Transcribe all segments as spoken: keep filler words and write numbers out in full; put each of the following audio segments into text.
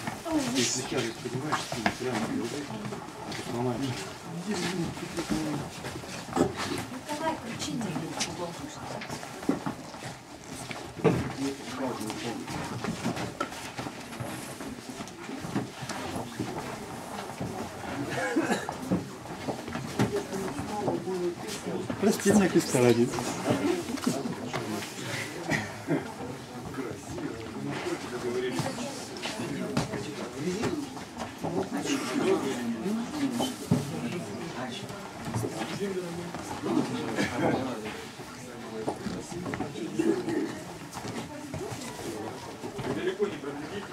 Если тяжесть поднимаешь, ты прямо держи, а ты сломаешь. Давай, кричи, Прости, на Христа ради. Далеко не пробегите.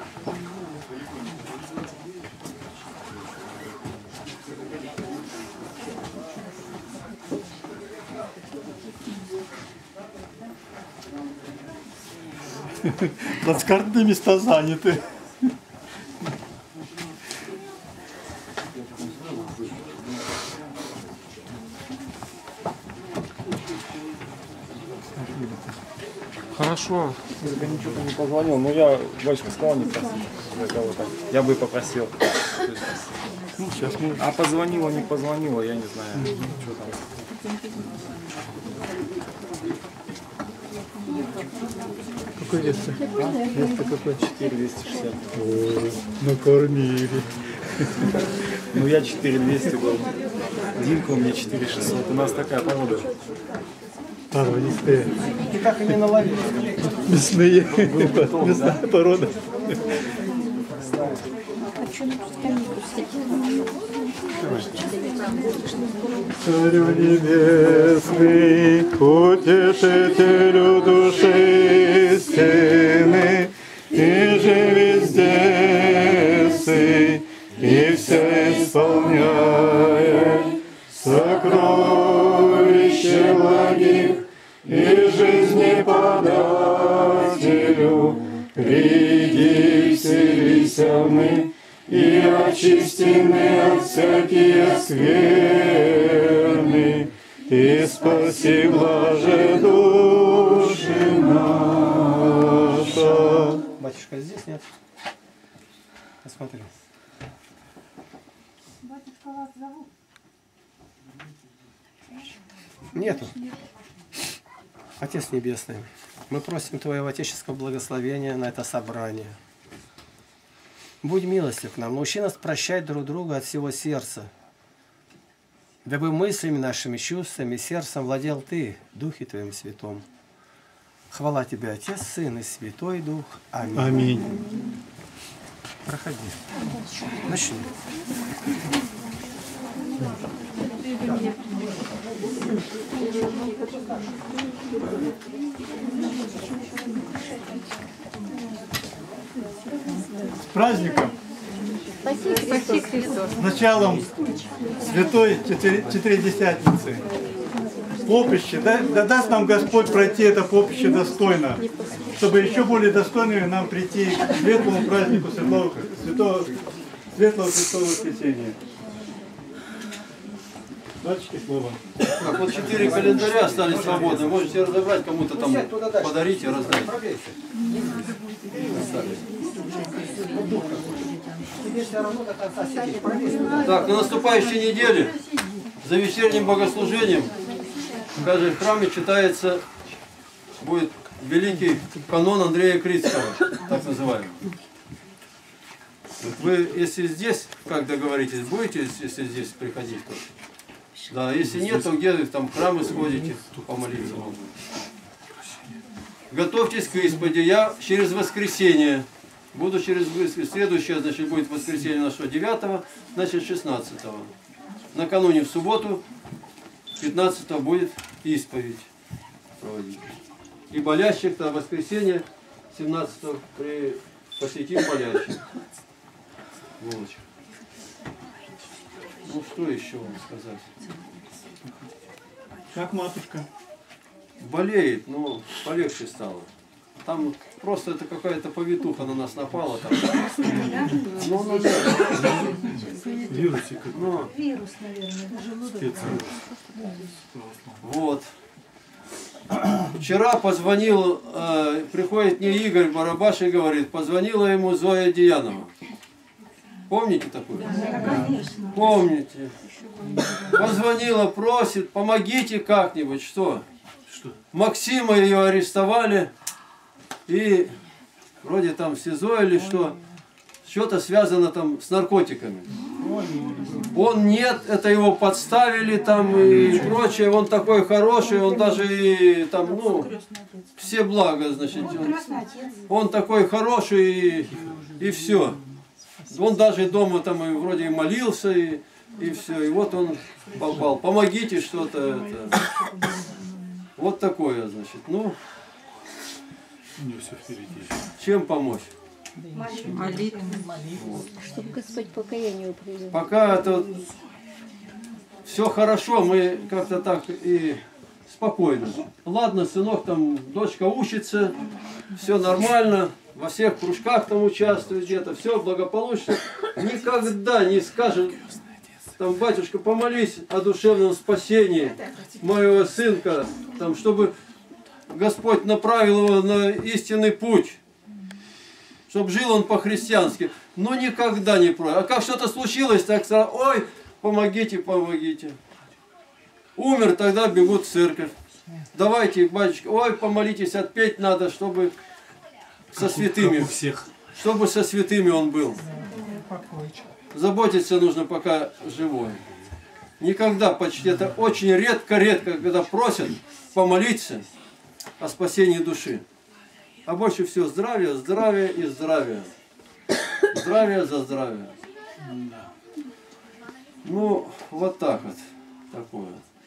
Плацкартные места заняты. Хорошо. Я ничего не позвонил, но я больше сказал не просил за кого-то. Я бы попросил. Ну, сейчас мы... А позвонила, не позвонила, я не знаю, что там. Какой вес? Место какое? четыре двести шестьдесят. О, накормили. Ну я четыре двести был. Димка у меня четыре шестьсот. У нас такая порода. Породистые. Ты так и не наловил. Мясные. Мясная порода. Царю небесный, утешителю души истины, и же везде сы, и все исполняя сокровище благих, и жизни подателю, приди, вселися мы, и очистены от всякие скверны, и спаси блаже души наша. Батюшка здесь нет? Посмотри. Батюшка, вас зовут? Нету. Отец Небесный, мы просим Твоего отеческого благословения на это собрание. Будь милостив к нам, научи нас прощать друг друга от всего сердца, дабы мыслями нашими, чувствами, сердцем владел Ты, Духе Твоим Святом. Хвала Тебе, Отец, Сын и Святой Дух. Аминь. Аминь. Проходи. Начни. С праздником! Спаси Христос. С началом Святой Четыредесятницы. Поприще. Да, да даст нам Господь пройти это поприще достойно, чтобы еще более достойными нам прийти к светлому празднику Святого, Святого, Светлого Христового Воскресения. Батюшки, слово. Так, вот четыре календаря остались свободны. Можете разобрать, кому-то там подарить и раздать. Так, на наступающей неделе за вечерним богослужением в каждом храме читается будет великий канон Андрея Критского, так называемый. Вы, если здесь, как договоритесь, будете, если здесь приходить, то... Да, если нет, то где вы там в храмы сходите, помолиться могу. Готовьтесь к исповеди. Я через воскресенье. Буду через воскресенье. Следующее, значит, будет воскресенье нашего девятого, значит, шестнадцатого. Накануне в субботу, пятнадцатого будет исповедь проводить. И болящих на воскресенье, семнадцатого при... посетим болящих. Вот. Ну что еще вам сказать? Как матушка? Болеет, но полегче стало. Там просто это какая-то повитуха на нас напала. Там. Ну, ну, да. Вирусик. Ну, Вирус, наверное, желудок. вот. Вчера позвонил, э, приходит мне Игорь Барабаш и говорит, позвонила ему Зоя Диянова. Помните такое? Помните. Позвонила, просит, помогите как-нибудь. Что? Максима ее арестовали. И вроде там в СИЗО или что. Что-то связано там с наркотиками. Он нет, это его подставили там и прочее. Он такой хороший, он даже и там, ну, все блага, значит. Он, он такой хороший и, и все. Он даже дома там и вроде и молился, и, и все. И вот он попал. Помогите что-то. Это. Вот такое, значит. Ну, чем помочь? Молитва. Чтобы Господь покаянию привел. Пока это все хорошо, мы как-то так и спокойно. Ладно, сынок, там дочка учится, все нормально, во всех кружках там участвует где-то, все благополучно. Никогда не скажет, там, батюшка, помолись о душевном спасении моего сынка, там, чтобы Господь направил его на истинный путь. Чтобы жил он по-христиански, но никогда не просит. А как что-то случилось, так сразу, ой, помогите, помогите. Умер, тогда бегут в церковь. Давайте, батюшка, ой, помолитесь, отпеть надо, чтобы со святыми, чтобы со святыми он был. Заботиться нужно, пока живой. Никогда, почти, это очень редко-редко, когда просят помолиться о спасении души. А больше всего здравия, здравия и здравия. Здравия за здравие. Ну, вот так вот. Такое.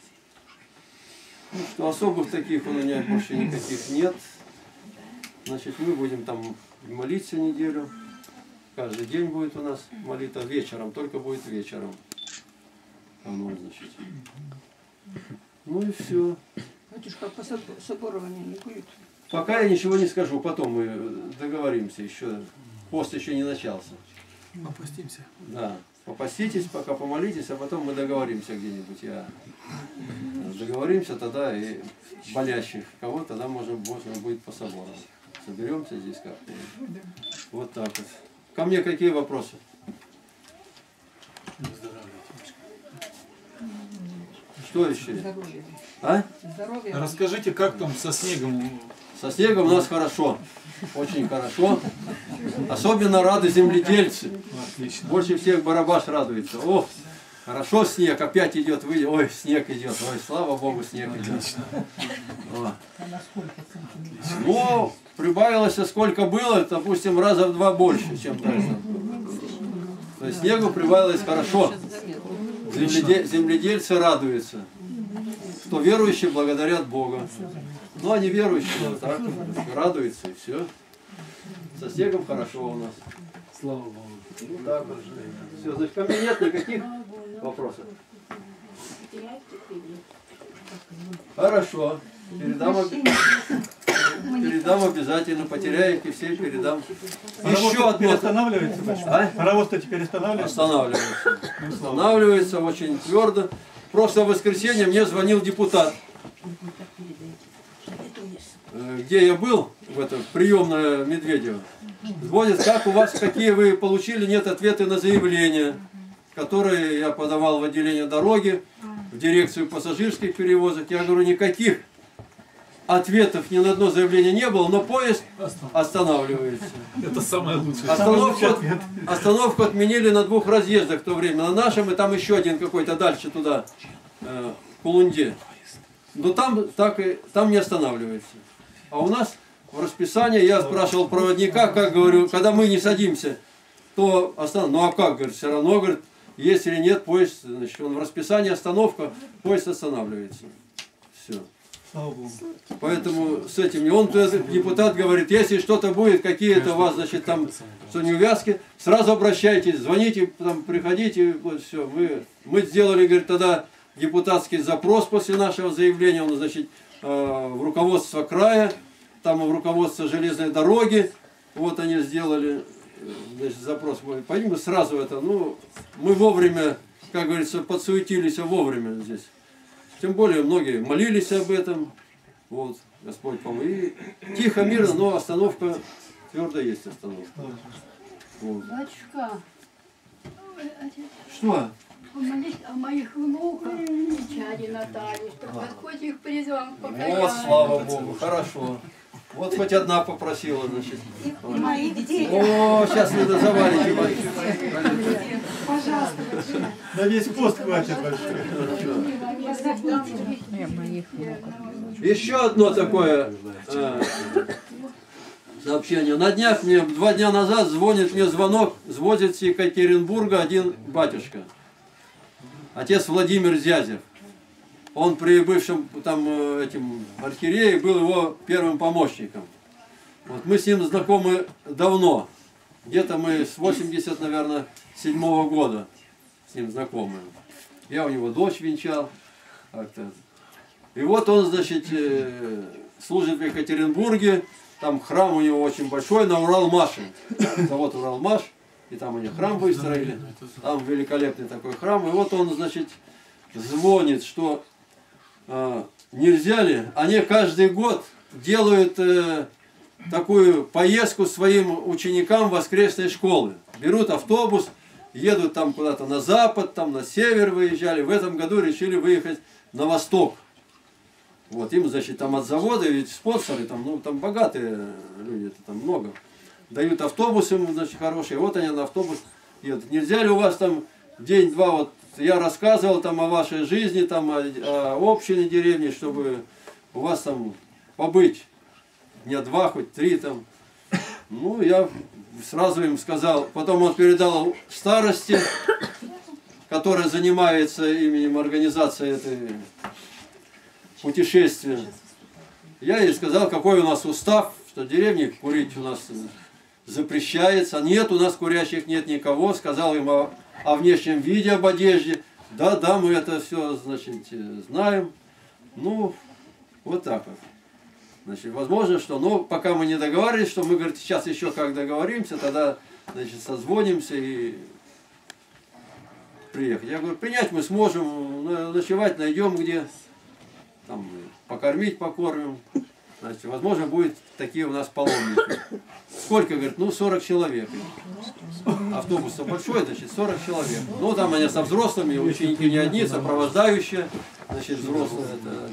Ну что, особых таких у меня больше никаких нет. Значит, мы будем там молиться неделю. Каждый день будет у нас молитва вечером, только будет вечером. Оно, значит. Ну и все. Батюшка, по соборованию не будет? Пока я ничего не скажу, потом мы договоримся еще. Пост еще не начался. Попастимся. Да. Попаститесь, пока помолитесь, а потом мы договоримся где-нибудь. Я... Договоримся тогда и болящих кого тогда можно, можно будет по соборам. Соберемся здесь как-то. Вот так вот. Ко мне какие вопросы? Что еще? Здоровье. А? Здоровье. Расскажите, как там со снегом? Со снегом у нас хорошо. Очень хорошо. Особенно рады земледельцы. Отлично. Больше всех Барабаш радуется. О, хорошо снег, опять идет, выйдет. Ой, снег идет. Ой, слава Богу, снег идет. О. Ну, прибавилось, сколько было, допустим, раза в два больше, чем раньше. То есть снегу прибавилось хорошо. Земледель, земледельцы радуются. Кто верующие, благодарят Бога. Ну, а неверующие, вот так, радуются и все. Со снегом хорошо у нас. Слава Богу. Ну, так вот. Все, значит, ко мне нет никаких вопросов. Хорошо. Передам, передам обязательно. Потеряю их и все передам. Еще одно. Останавливается, батюшка? А? Паровоз-то теперь останавливается? Останавливается. Останавливается очень твердо. В прошлое воскресенье мне звонил депутат. Где я был, в этом приемная Медведева. Звонит, как у вас, какие вы получили, нет ответа на заявления, которые я подавал в отделение дороги, в дирекцию пассажирских перевозок. Я говорю, никаких ответов ни на одно заявление не было, но поезд останавливается. Это самое лучшее. Остановку, остановку отменили на двух разъездах в то время. На нашем и там еще один какой-то дальше туда, э, в Кулунде. Но там, так и, там не останавливается. А у нас в расписании, я спрашивал проводника, как, говорю, когда мы не садимся, то останавливается. Ну а как, говорит, все равно, говорит, если нет, поезд, значит, он в расписании остановка, поезд останавливается. Все. Поэтому с этим, он, депутат говорит, если что-то будет, какие-то у вас, значит, там, что неувязки, сразу обращайтесь, звоните, там, приходите, вот, все. Мы, мы сделали, говорит, тогда депутатский запрос после нашего заявления, он, значит, в руководство края, там в руководство железной дороги, вот они сделали, значит, запрос. Пойдем сразу это, ну, мы вовремя, как говорится, подсуетились вовремя здесь. Тем более многие молились об этом, вот, Господь помог. И тихо, мирно, но остановка, твердо есть остановка. Вот. Батюшка, Что? Помолись о моих внуках и чаде Наталье, чтобы Господь их призвал к Вот, покаянию. слава Богу, хорошо. Вот хоть одна попросила, значит. И моих детей. О, сейчас вы завалите. Пожалуйста, На весь пост хватит большой. Еще одно такое э, сообщение. На днях мне, два дня назад звонит мне звонок, звозит с Екатеринбурга один батюшка. Отец Владимир Зязев. Он при бывшем там этим архиерее был его первым помощником. Вот мы с ним знакомы давно. Где-то мы с восемьдесят, наверное, седьмого года с ним знакомы. Я у него дочь венчал. Как-то. И вот он, значит, служит в Екатеринбурге. Там храм у него очень большой на Уралмаше. Завод Уралмаш. И там они храм выстроили. Там великолепный такой храм. И вот он, значит, звонит, что э, нельзя ли. Они каждый год делают э, такую поездку своим ученикам воскресной школы. Берут автобус, едут там куда-то на запад, там на север выезжали. В этом году решили выехать на восток. Вот им, значит, там от завода, ведь спонсоры, там, ну, там богатые люди, там много. Дают автобус им, значит, хороший. Вот они на автобус едут. Нельзя ли у вас там день-два, вот я рассказывал там о вашей жизни, там о, о общине деревни, чтобы у вас там побыть дня два, хоть три там. Ну, я сразу им сказал. Потом он передал старости, которая занимается именем организации этой путешествия. Я ей сказал, какой у нас устав, что в деревне курить у нас запрещается. Нет, у нас курящих нет никого. Сказал им о, о внешнем виде, об одежде. Да, да, мы это все, значит, знаем. Ну, вот так вот. Значит, возможно, что, но пока мы не договаривались, что мы, говорит, сейчас еще как договоримся, тогда, значит, созвонимся и приехать. Я говорю, принять мы сможем, ночевать найдем где, там, покормить, покормим. Значит, возможно, будет такие у нас паломники. Сколько, говорит, ну сорок человек. Автобус большой, значит, сорок человек. Ну, там они со взрослыми, ученики не одни, сопровождающие, значит, взрослые. Это,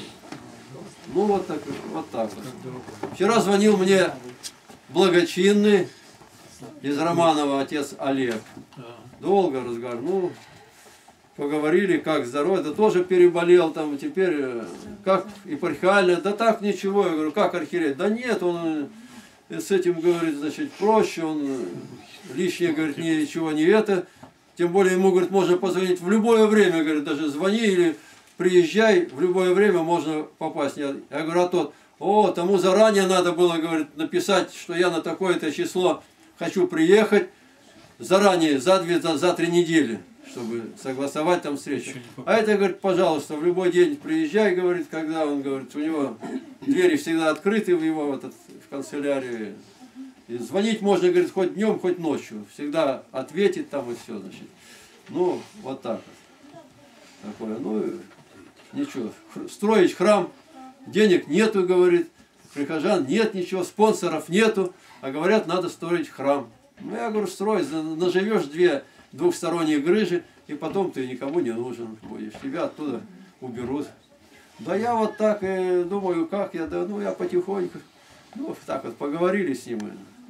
ну, вот так, вот так вот. Вчера звонил мне благочинный из Романова отец Олег. Долго разговаривал. Ну, поговорили, как здоровье, да тоже переболел там, теперь как епархиально, да так ничего, я говорю, как архиерей, да нет, он с этим, говорит, значит, проще, он лишнее, говорит, ничего не это, тем более ему, говорит, можно позвонить в любое время, говорит, даже звони или приезжай, в любое время можно попасть. Я, я говорю, а тот, о, тому заранее надо было, говорит, написать, что я на такое-то число хочу приехать, заранее, за две, за, за три недели, чтобы согласовать там встречу. А это, говорит, пожалуйста, в любой день приезжай, говорит, когда он, говорит, у него двери всегда открыты в его в, этот, в канцелярии. И звонить можно, говорит, хоть днем, хоть ночью. Всегда ответит там и все, значит. Ну, вот так вот. Такое, ну, ничего. Строить храм, денег нету, говорит, прихожан нет ничего, спонсоров нету, а говорят, надо строить храм. Ну, я говорю, строй, наживешь две двухсторонние грыжи, и потом ты никому не нужен будешь. Тебя оттуда уберут. Да я вот так и думаю, как я, да ну я потихоньку. Ну, так вот поговорили с ним.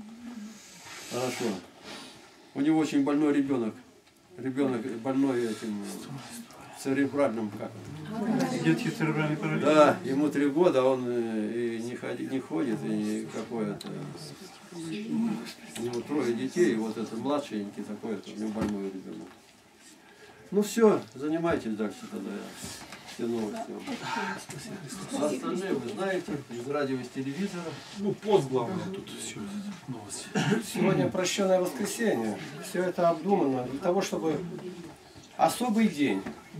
Хорошо. У него очень больной ребенок. Ребенок больной этим церебральным, как это? Детский церебральный паралич. Да, ему три года, он и не, ходи, не ходит, и какое-то... У него трое детей, и вот это младшенький такой-то, у него больной ребенок. Ну все, занимайтесь дальше тогда. Все новости. А остальные вы знаете, из радио, из телевизора. Ну, пост главное тут все новости. Сегодня прощенное воскресенье. Все это обдумано для того, чтобы особый день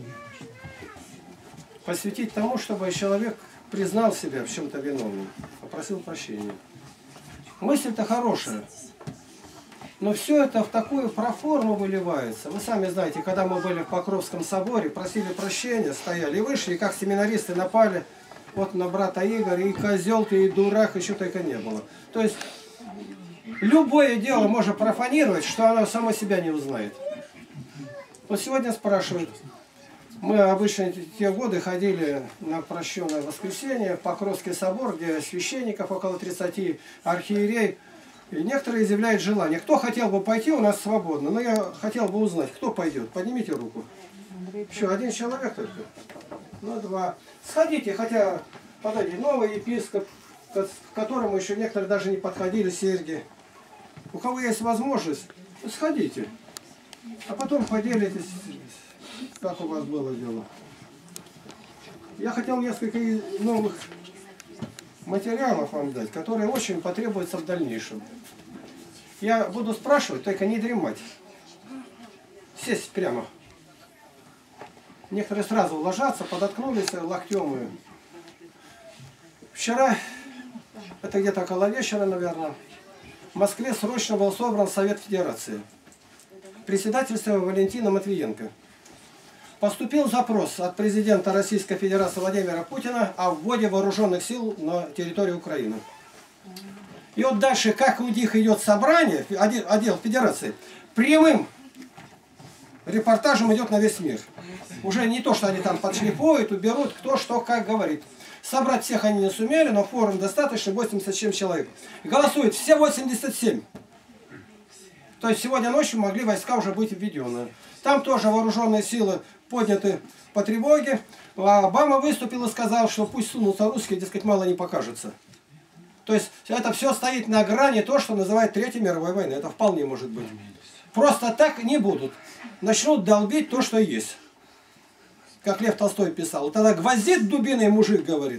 посвятить тому, чтобы человек признал себя в чем-то виновным, попросил прощения. Мысль-то хорошая, но все это в такую проформу выливается. Вы сами знаете, когда мы были в Покровском соборе, просили прощения, стояли и вышли, и как семинаристы напали вот на брата Игоря, и козел ты, и дурак, еще только не было. То есть любое дело можно профанировать, что оно само себя не узнает. Вот сегодня спрашивают, мы обычно те годы ходили на прощенное воскресенье, Покровский собор, где священников около тридцати, архиерей. И некоторые изъявляют желание. Кто хотел бы пойти, у нас свободно. Но я хотел бы узнать, кто пойдет. Поднимите руку. Еще один человек только. Ну, два. Сходите, хотя, подойди, новый епископ, к которому еще некоторые даже не подходили, серьги. У кого есть возможность, сходите. А потом поделитесь, как у вас было дело. Я хотел несколько новых материалов вам дать, которые очень потребуются в дальнейшем. Я буду спрашивать, только не дремать. Сесть прямо. Некоторые сразу ложатся, подоткнулись локтем. Вчера, это где-то около вечера, наверное, в Москве срочно был собран Совет Федерации. Председательство Валентина Матвиенко. Поступил запрос от президента Российской Федерации Владимира Путина о вводе вооруженных сил на территорию Украины. И вот дальше, как у них идет собрание, отдел Федерации, прямым репортажем идет на весь мир. Уже не то, что они там подшлифуют, уберут, кто что как говорит. Собрать всех они не сумели, но форум достаточно, восемьдесят семь человек. Голосуют все восемьдесят семь. То есть сегодня ночью могли войска уже быть введены. Там тоже вооруженные силы подняты по тревоге. А Обама выступил и сказал, что пусть сунутся русские, дескать, мало не покажется. То есть это все стоит на грани то, что называют Третьей мировой войной. Это вполне может быть. Просто так не будут. Начнут долбить то, что есть. Как Лев Толстой писал. Тогда гвоздит дубиной мужик, говорит.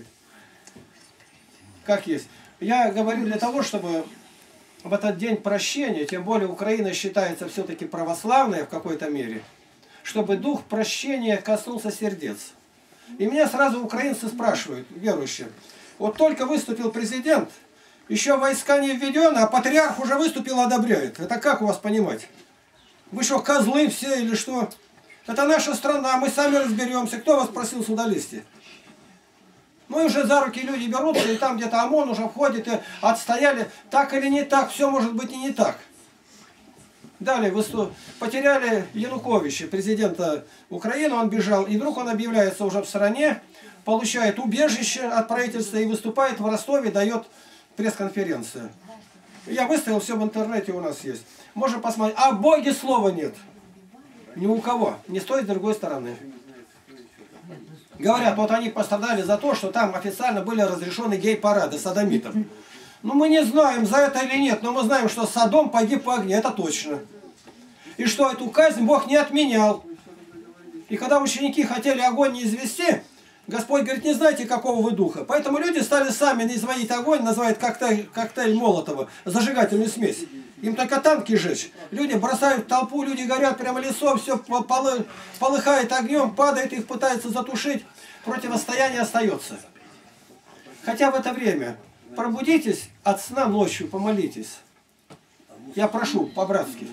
Как есть. Я говорю для того, чтобы в этот день прощения, тем более Украина считается все-таки православной в какой-то мере, чтобы дух прощения коснулся сердец. И меня сразу украинцы спрашивают, верующие, вот только выступил президент, еще войска не введены, а патриарх уже выступил, одобряет. Это как у вас понимать? Вы что, козлы все или что? Это наша страна, мы сами разберемся. Кто вас просил сюда лезть? Ну и уже за руки люди берутся, и там где-то ОМОН уже входит, и отстояли. Так или не так, все может быть и не так. Далее потеряли Януковича, президента Украины, он бежал, и вдруг он объявляется уже в стране, получает убежище от правительства и выступает в Ростове, дает пресс-конференцию. Я выставил, все в интернете у нас есть. Можно посмотреть. А Боге слова нет. Ни у кого. Не стоит с другой стороны. Говорят, вот они пострадали за то, что там официально были разрешены гей-парады содомитов. Ну мы не знаем, за это или нет, но мы знаем, что Содом погиб в огне, это точно. И что эту казнь Бог не отменял. И когда ученики хотели огонь не извести, Господь говорит, не знаете, какого вы духа. Поэтому люди стали сами изводить огонь, называют коктейль, коктейль Молотова, зажигательную смесь. Им только танки жечь. Люди бросают в толпу, люди горят прямо лицом, все полы, полыхает огнем, падает, их пытаются затушить. Противостояние остается. Хотя в это время пробудитесь от сна ночью, помолитесь. Я прошу по-братски.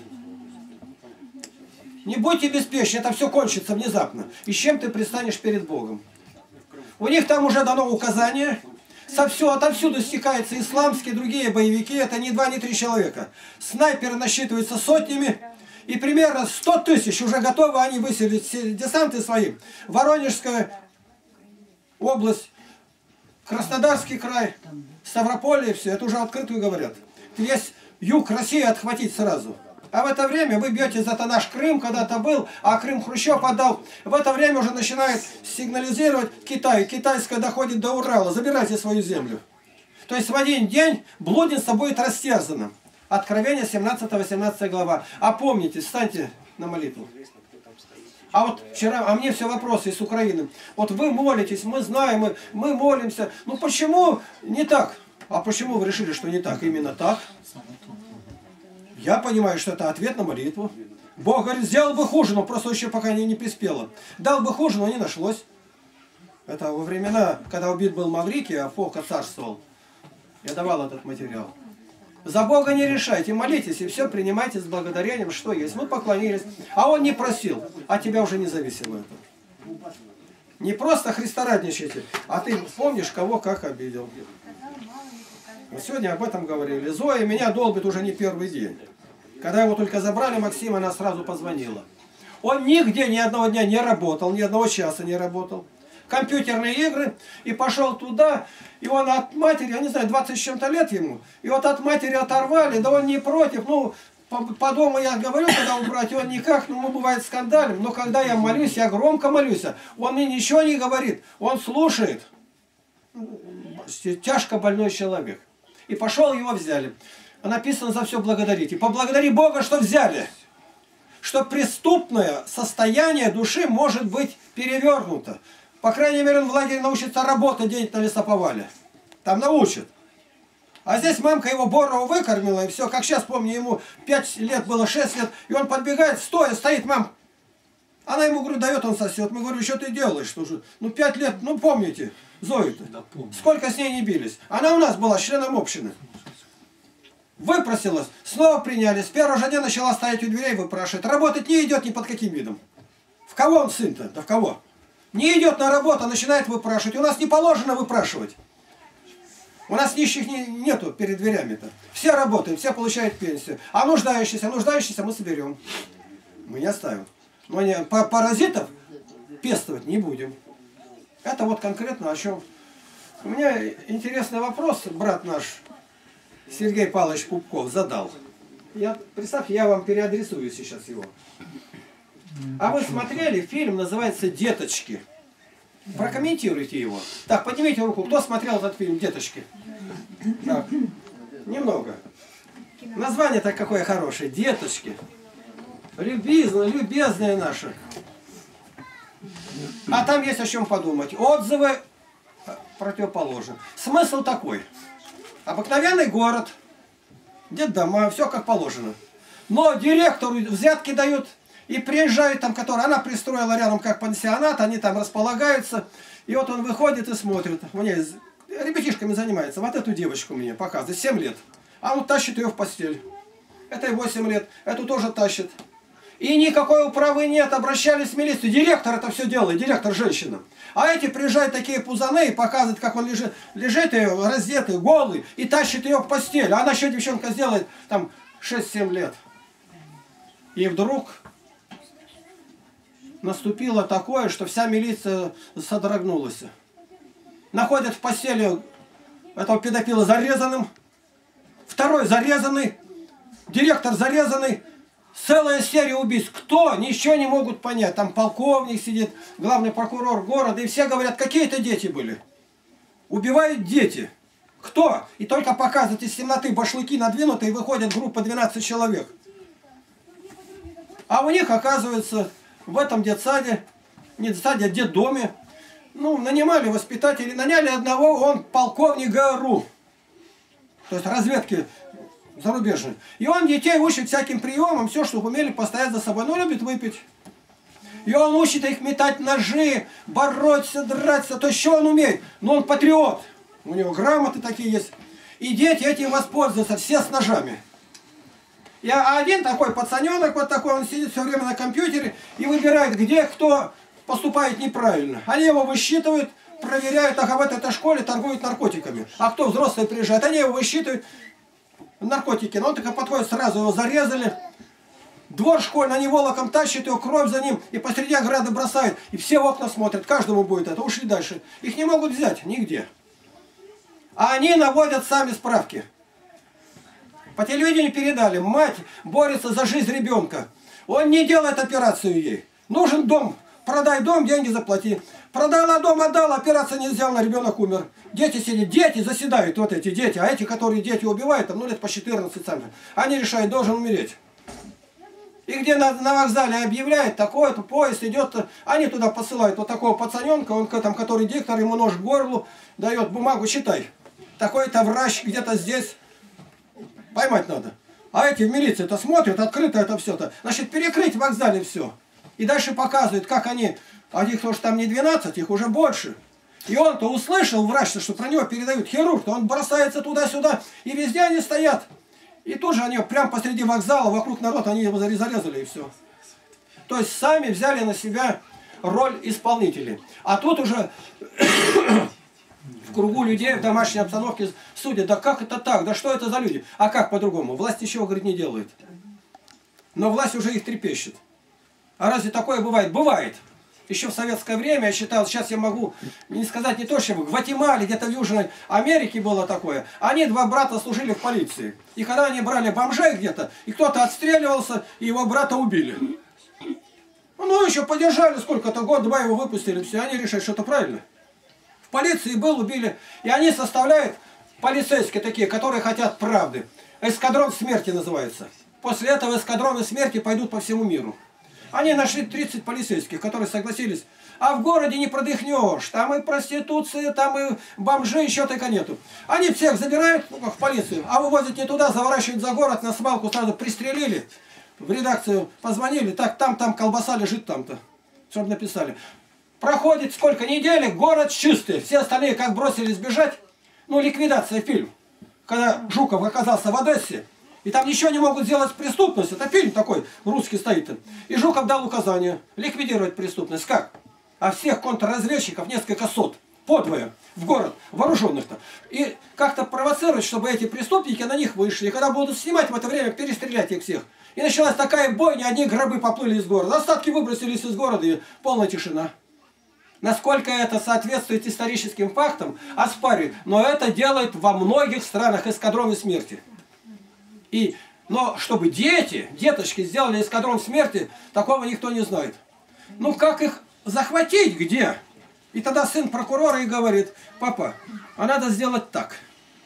Не будьте беспечны, это все кончится внезапно. И с чем ты предстанешь перед Богом? У них там уже дано указание. Со все, отовсюду стекаются исламские, другие боевики. Это не два, не три человека. Снайперы насчитываются сотнями. И примерно сто тысяч уже готовы они выселить десанты свои. Воронежская область, Краснодарский край, Ставрополье, все. Это уже открытую говорят. Весь юг России отхватить сразу. А в это время вы бьете за наш Крым, когда-то был, а Крым Хрущев отдал. В это время уже начинает сигнализировать Китай. Китайская доходит до Урала. Забирайте свою землю. То есть в один день блудница будет растерзана. Откровение семнадцатая-восемнадцатая глава. Опомнитесь, встаньте на молитву. А вот вчера, а мне все вопросы из Украины. Вот вы молитесь, мы знаем, мы, мы молимся. Ну почему не так? А почему вы решили, что не так? Именно так. Я понимаю, что это ответ на молитву. Бог говорит, сделал бы хуже, но просто еще пока не, не приспело. Дал бы хуже, но не нашлось. Это во времена, когда убит был Маврикий, а Фока царствовал. Я давал этот материал. За Бога не решайте, молитесь и все принимайте с благодарением, что есть. Мы поклонились, а он не просил, а тебя уже не зависело это. Не просто христорадничайте, а ты помнишь, кого как обидел. Мы сегодня об этом говорили. Зоя меня долбит уже не первый день. Когда его только забрали, Максима, она сразу позвонила. Он нигде ни одного дня не работал, ни одного часа не работал. Компьютерные игры, и пошел туда, и он от матери, я не знаю, двадцать с чем-то лет ему, и вот от матери оторвали, да он не против, ну, по, по дому я говорю, когда убрать, он никак, ну, мы бывает скандалим, но когда я молюсь, я громко молюсь, он мне ничего не говорит, он слушает. Тяжко больной человек. И пошел, его взяли. Написано: за все благодарите. Поблагодари Бога, что взяли. Что преступное состояние души может быть перевернуто. По крайней мере, он в лагере научится работать где-нибудь на лесоповале. Там научат. А здесь мамка его Борова выкормила, и все. Как сейчас помню, ему пять лет было, шесть лет, и он подбегает, стоя, стоит, мам. Она ему, говорю, дает, он сосет. Мы говорим: что ты делаешь? Что же? Ну, пять лет, ну, помните, Зою-то. Да, сколько с ней не бились. Она у нас была членом общины. Выпросилась, снова приняли. С первого же дня начала стоять у дверей, выпрашивать. Работать не идет ни под каким видом. В кого он сын-то? Да в кого? Не идет на работу, начинает выпрашивать. У нас не положено выпрашивать. У нас нищих не, нету перед дверями-то. Все работают, все получают пенсию. А нуждающиеся, нуждающиеся мы соберем. Мы не оставим. Но не, паразитов пестовать не будем. Это вот конкретно о чем. У меня интересный вопрос, брат наш Сергей Павлович Пупков задал. Я, представьте, я вам переадресую сейчас его. А вы смотрели фильм, называется «Деточки». Прокомментируйте его. Так, поднимите руку, кто смотрел этот фильм «Деточки»? Так, немного. Название-то какое хорошее, «Деточки». Любезные, любезные наши. А там есть о чем подумать. Отзывы противоположны. Смысл такой. Обыкновенный город, детдома, все как положено. Но директору взятки дают, и приезжают там, которые она пристроила рядом как пансионат, они там располагаются. И вот он выходит и смотрит. У меня ребятишками занимается. Вот эту девочку мне показывает, семь лет. А он тащит ее в постель. Это и восемь лет. Эту тоже тащит. И никакой управы нет, обращались в милицию. Директор это все делает, директор женщина. А эти приезжают такие пузаны и показывают, как он лежит, лежит ее раздетый, голый, и тащит ее в постель. А она еще девчонка сделает там шесть-семь лет. И вдруг наступило такое, что вся милиция содрогнулась. Находят в постели этого педофила зарезанным, второй зарезанный, директор зарезанный. Целая серия убийств. Кто? Ничего не могут понять. Там полковник сидит, главный прокурор города, и все говорят, какие это дети были. Убивают дети. Кто? И только показывают из темноты башлыки надвинутые, и выходит группа двенадцать человек. А у них, оказывается, в этом детсаде, не детсаде, а детдоме, ну, нанимали воспитателей, наняли одного, он полковник ГРУ. То есть разведки зарубежные. И он детей учит всяким приемам, все, чтобы умели постоять за собой. Ну, любит выпить. И он учит их метать ножи, бороться, драться. То есть, что он умеет? Но он патриот. У него грамоты такие есть. И дети этим воспользуются, все с ножами. И один такой пацаненок, вот такой, он сидит все время на компьютере и выбирает, где кто поступает неправильно. Они его высчитывают, проверяют, ага, в этой школе торгуют наркотиками. А кто взрослые приезжают, они его высчитывают. Наркотики. Но он только подходит, сразу его зарезали. Двор школьный, они волоком тащат его, кровь за ним, и посреди ограды бросают. И все в окна смотрят, каждому будет это. Ушли дальше. Их не могут взять нигде. А они наводят сами справки. По телевидению передали, мать борется за жизнь ребенка. Он не делает операцию ей. Нужен дом. Продай дом, деньги заплати. Продала дом, отдала, операция не сделана, ребенок умер. Дети сидят, дети заседают, вот эти дети. А эти, которые дети убивают, там, ну лет по четырнадцать сами, они решают, должен умереть. И где на, на вокзале объявляют, такой-то поезд идет, они туда посылают вот такого пацаненка, он там, который диктор, ему нож к горлу, дает бумагу, читай. Такой-то врач где-то здесь. Поймать надо. А эти в милиции-то смотрят, открыто это все-то. Значит, перекрыть в вокзале все. И дальше показывают, как они, а их тоже там не двенадцать, их уже больше. И он-то услышал, врач-то, что про него передают, хирург-то, он бросается туда-сюда, и везде они стоят. И тут же они прямо посреди вокзала, вокруг народа, они его зарезали, и все. То есть сами взяли на себя роль исполнителей. А тут уже в кругу людей в домашней обстановке судят, да как это так, да что это за люди? А как по-другому? Власть еще, говорит, не делает. Но власть уже их трепещет. А разве такое бывает? Бывает. Еще в советское время я считал, сейчас я могу не сказать не то, что в Гватемале, где-то в Южной Америке было такое. Они, два брата, служили в полиции. И когда они брали бомжей где-то, и кто-то отстреливался, и его брата убили. Ну, еще подержали сколько-то, год-два его выпустили, все, они решили, что это правильно. В полиции был, убили. И они составляют, полицейские такие, которые хотят правды. Эскадрон смерти называется. После этого эскадроны смерти пойдут по всему миру. Они нашли тридцать полицейских, которые согласились. А в городе не продыхнешь. Там и проституция, там и бомжи, еще только нету. Они всех забирают, ну, как в полицию, а вывозят не туда, заворачивают за город, на свалку сразу пристрелили. В редакцию позвонили, так, там, там колбаса лежит там-то. Чтобы написали. Проходит сколько недель, город чистый. Все остальные как бросились бежать. Ну, ликвидация фильм. Когда Жуков оказался в Одессе, и там ничего не могут сделать с преступностью. Это фильм такой, русский стоит. И Жуков дал указание ликвидировать преступность. Как? А всех контрразведчиков, несколько сот, подвое, в город, вооруженных-то. И как-то провоцировать, чтобы эти преступники на них вышли. И когда будут снимать в это время, перестрелять их всех. И началась такая бойня, одни гробы поплыли из города. Остатки выбросились из города, и полная тишина. Насколько это соответствует историческим фактам, оспаривают. Но это делают во многих странах эскадроны смерти. И, но чтобы дети, деточки сделали эскадрон смерти, такого никто не знает. Ну как их захватить, где? И тогда сын прокурора и говорит: папа, а надо сделать так.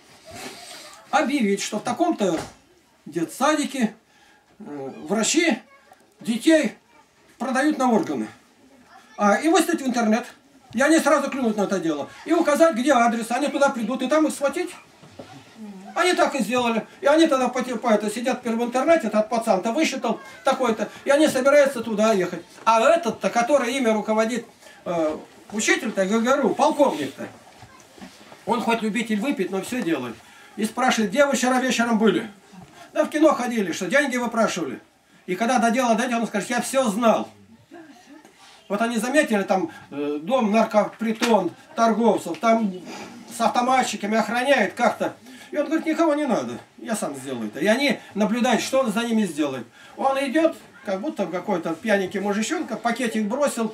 Объявить, что в таком-то детсадике э, врачи детей продают на органы. А, и выставить в интернет. И они сразу клюнут на это дело. И указать, где адрес. Они туда придут, и там их схватить. Они так и сделали. И они тогда потерпают, сидят в интернете, этот пацан-то высчитал такой-то, и они собираются туда ехать. А этот-то, который ими руководит, э, учитель-то, ГГРУ, полковник-то, он хоть любитель выпить, но все делает. И спрашивает: где вы вчера вечером были? Да в кино ходили, что деньги выпрашивали. И когда до дела дойдет, он скажет: я все знал. Вот они заметили, там э, дом наркопритон торговцев, там с автоматчиками охраняют как-то. И он говорит: никого не надо, я сам сделаю это. И они наблюдают, что он за ними сделает. Он идет, как будто какой-то пьяненький мужичонка, пакетик бросил,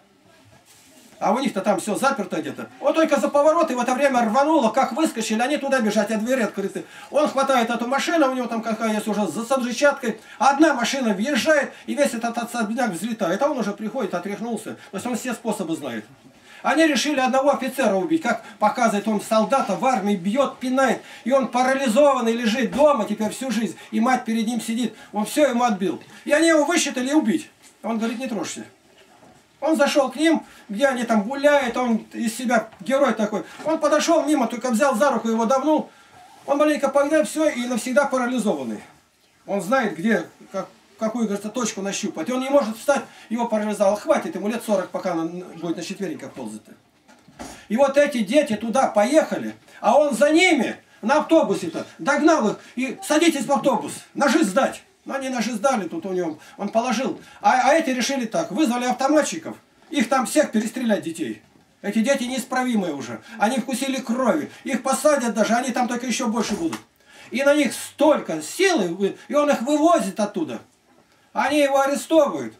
а у них-то там все заперто где-то. Он только за поворот, и в это время рвануло, как выскочили, они туда бежать, а двери открыты. Он хватает эту машину, у него там какая есть уже за взрывчаткой. Одна машина въезжает, и весь этот особняк взлетает. А он уже приходит, отряхнулся. То есть он все способы знает. Они решили одного офицера убить, как показывает он солдата в армии, бьет, пинает. И он парализованный лежит дома теперь всю жизнь. И мать перед ним сидит, он все ему отбил. И они его высчитали убить. Он говорит: не трожься. Он зашел к ним, где они там гуляют, он из себя герой такой. Он подошел мимо, только взял за руку, его давнул. Он маленько погнал, все, и навсегда парализованный. Он знает, где, как, какую, говорится, точку нащупать. И он не может встать, его парализовал. Хватит ему лет сорок, пока он будет на четвереньках ползать. И вот эти дети туда поехали, а он за ними на автобусе-то догнал их и: садитесь в автобус, ножи сдать. Но они ножи сдали, тут у него он положил. А, а эти решили так, вызвали автоматчиков, их там всех перестрелять, детей. Эти дети неисправимые уже, они вкусили крови, их посадят даже, они там только еще больше будут. И на них столько силы, и он их вывозит оттуда. Они его арестовывают.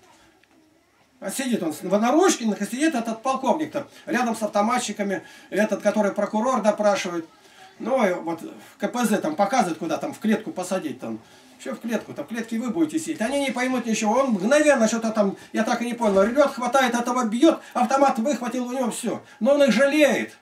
А сидит он в наручниках, сидит этот полковник-то, рядом с автоматчиками, этот, который прокурор допрашивает. Ну, и вот в ка пэ зэ там показывают, куда там в клетку посадить там. Что в клетку? Там в клетке вы будете сидеть. Они не поймут ничего. Он мгновенно что-то там, я так и не понял, рвет, хватает, этого бьет, автомат выхватил, у него все. Но он их жалеет.